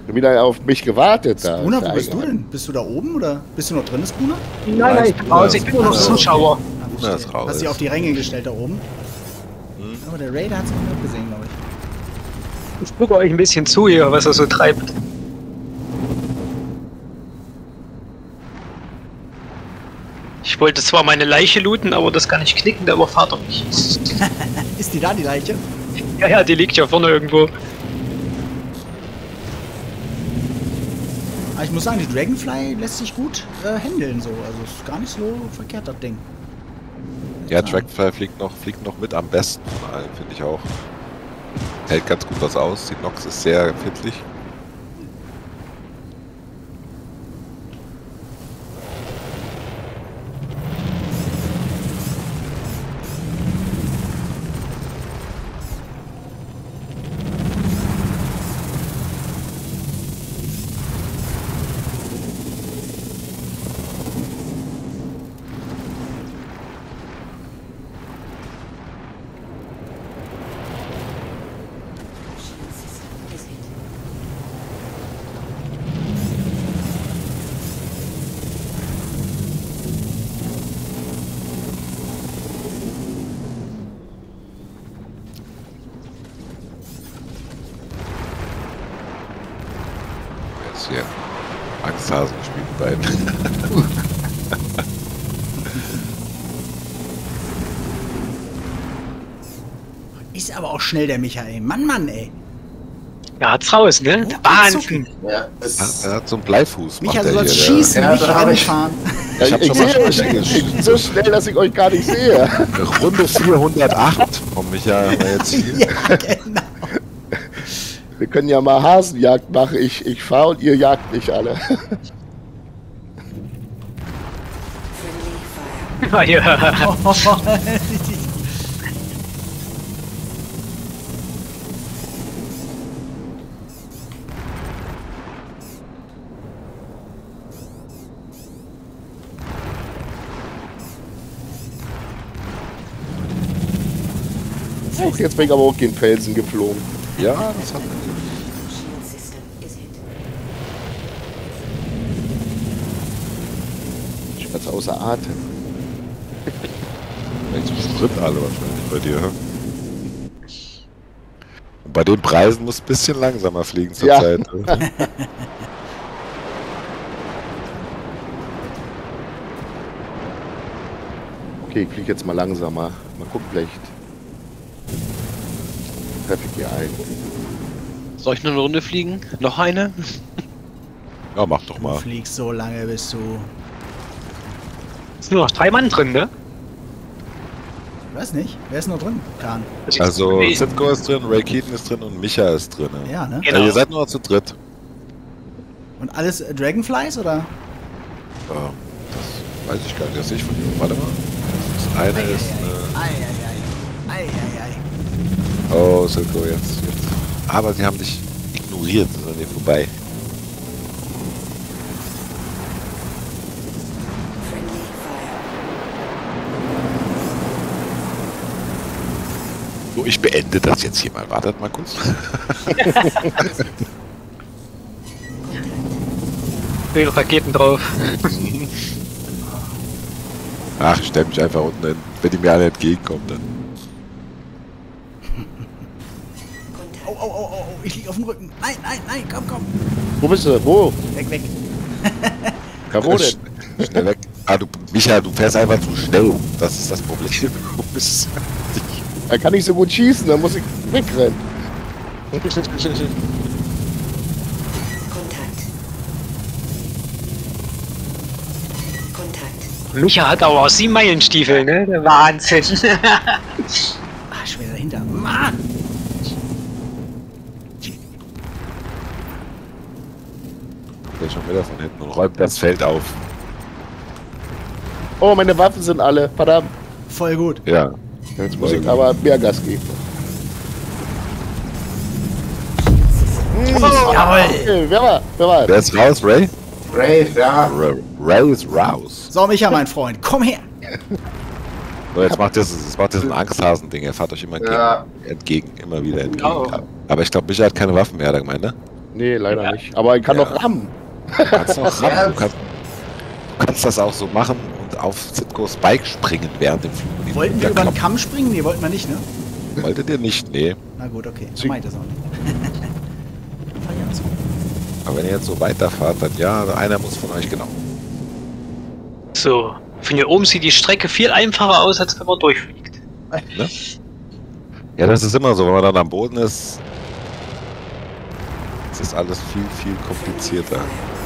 wieder auf mich gewartet. Da. Spooner, wo bist du denn? Bist du da oben oder bist du noch drin, Spooner? Nein, nein, ich bin raus. Ich bin nur noch Zuschauer. Na, ist raus. Hast dich auf die Ränge gestellt da oben? Hm. Aber der Raider hat es noch nicht gesehen, glaube ich. Ich gucke euch ein bisschen zu hier, was er so treibt. Ich wollte zwar meine Leiche looten, aber das kann ich knicken, da überfahrt er mich. Ist die da, die Leiche? Ja, ja, die liegt ja vorne irgendwo. Aber ich muss sagen, die Dragonfly lässt sich gut äh, handeln so. Also ist gar nicht so verkehrt, das Ding. Ja, Dragonfly fliegt noch, fliegt noch mit am besten von allen, finde ich auch. Hält ganz gut was aus. Die Nox ist sehr empfindlich. Hier Angsthasen gespielt beiden. Ist aber auch schnell der Michael. Mann, Mann, ey. Er hat's raus, ne? Oh, Wahnsinn. Ja, es Er hat so einen Bleifuß. Micha, macht du er sollst hier, schießen, Ja, nicht da hab Rennen ich- fahren. Der, ich hab ich schon mal sehe euch schon ich bin so schnell, dass ich euch gar nicht sehe. Runde vierhundertacht von Micha haben wir jetzt hier. Ja, genau. Wir können ja mal Hasenjagd machen. Ich, ich fahre und ihr jagt mich alle. Ah, ja. Oh, jetzt bin ich aber auch gegen Felsen geflogen. Ja, das hat Ich bin jetzt außer Atem. jetzt Sprit alle wahrscheinlich bei dir. Hm? Und bei den Preisen musst du ein bisschen langsamer fliegen zur Ja. Zeit. Okay, ich fliege jetzt mal langsamer. Mal gucken, vielleicht treffe ich hier ein. Soll ich nur eine Runde fliegen? Noch eine? Ja, mach doch Du mal. fliegst so lange, bis du... Es sind nur noch drei Mann drin, ne? Ich weiß nicht. Wer ist noch drin? Kahn. Also, Sitko ist drin, Ray Keaton ist drin und Micha ist drin. Ja, ne? Genau. Ja, ihr seid nur noch zu dritt. Und alles äh, Dragonflies, oder? Ja, das weiß ich gar nicht. Das sehe ich von hier. Warte mal. Das eine ist. Äh, Eieiei. Eieiei. oh, Sitko, jetzt, jetzt. Aber sie haben dich ignoriert. Sie sind an dir vorbei. So, ich beende das jetzt hier mal. Wartet mal kurz. Viele Raketen drauf. Ach, ich stell mich einfach unten hin. Wenn die mir alle entgegenkommen, dann. Oh, oh, oh, oh, ich lieg auf dem Rücken. Nein, nein, nein, komm, komm. Wo bist du? Wo? Weg, weg. Ja, wo denn? Sch- Schnell weg. Ah, du, Micha, du fährst einfach zu schnell. Das ist das Problem. Du bist. Er kann nicht so gut schießen, dann muss ich wegrennen. Kontakt. Kontakt. Micha hat aber auch sieben Meilenstiefel, ne? Der Wahnsinn. Ah, schon wieder dahinter. Mann! Der ist schon wieder von hinten und räumt das Feld auf. Oh, meine Waffen sind alle. Verdammt. Voll gut. Ja. Jetzt muss ich aber mehr Gas geben. Jawohl. Okay, wer war? Wer war? Wer ist raus, Ray? Brave, ja. Ra- Ray ist raus. So, Micha, mein Freund, komm her. So, jetzt macht das, jetzt macht das ein Angsthasen-Ding. Er fährt euch immer entgegen, Ja. entgegen immer wieder entgegen. Oh. Aber ich glaube, Micha hat keine Waffen mehr, hat er gemeint, ne? Nee, leider nicht. Aber ich kann Ja. doch rammen. Du kannst noch ran, du kannst, du kannst das auch so machen und auf Zitkos Bike springen während dem Flug. Die Wollten wir ja über den klappen. Kamm springen? Nee, wollten wir nicht, ne? Wolltet ihr nicht? Nee. Na gut, okay. So Sie- meint das auch nicht. Fahr ich andersrum. Aber wenn ihr jetzt so weiterfahrt, dann ja, einer muss von euch genau. So, von hier oben sieht die Strecke viel einfacher aus, als wenn man durchfliegt. Ja, das ist immer so, wenn man dann am Boden ist. Es ist alles viel, viel komplizierter.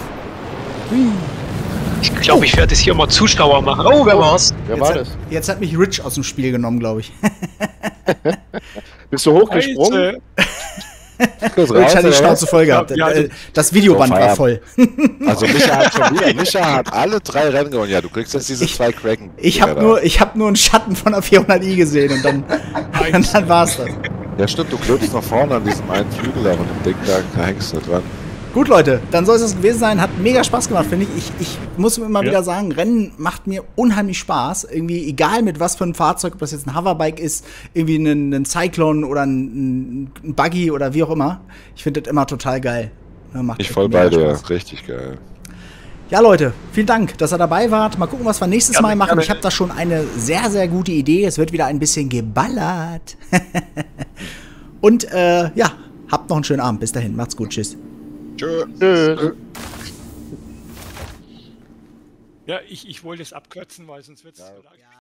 Ich glaube, ich werde es hier mal Zuschauer machen. Oh, wer war's? Wer Jetzt war hat, das? jetzt hat mich Rich aus dem Spiel genommen, glaube ich. Bist du hochgesprungen? Rich hat die Schnauze voll gehabt. Ja, Äh, Das Videoband So, war voll. Also Micha hat schon wieder, Micha hat alle drei Rennen gewonnen. Ja, du kriegst jetzt diese zwei Cracken. Ich habe nur, ich hab nur einen Schatten von der vierhundert i gesehen und dann, und dann war's das. Ja stimmt, du klebst noch vorne an diesem einen Flügel da von dem Ding, da hängst du dran. Gut, Leute, dann soll es das gewesen sein. Hat mega Spaß gemacht, finde ich. ich. Ich muss immer Ja. wieder sagen, Rennen macht mir unheimlich Spaß. Irgendwie, egal mit was für ein Fahrzeug, ob das jetzt ein Hoverbike ist, irgendwie ein, ein Cyclone oder ein, ein Buggy oder wie auch immer. Ich finde das immer total geil. Ja, macht Ich echt voll mega bei dir, Spaß. richtig geil. Ja, Leute, vielen Dank, dass ihr dabei wart. Mal gucken, was wir nächstes Gerne, Mal machen. gerne. Ich habe da schon eine sehr, sehr gute Idee. Es wird wieder ein bisschen geballert. Und äh, ja, habt noch einen schönen Abend. Bis dahin, macht's gut. Tschüss. Tschö. Tschüss. Ja, ich, ich wollte es abkürzen, weil sonst wird es.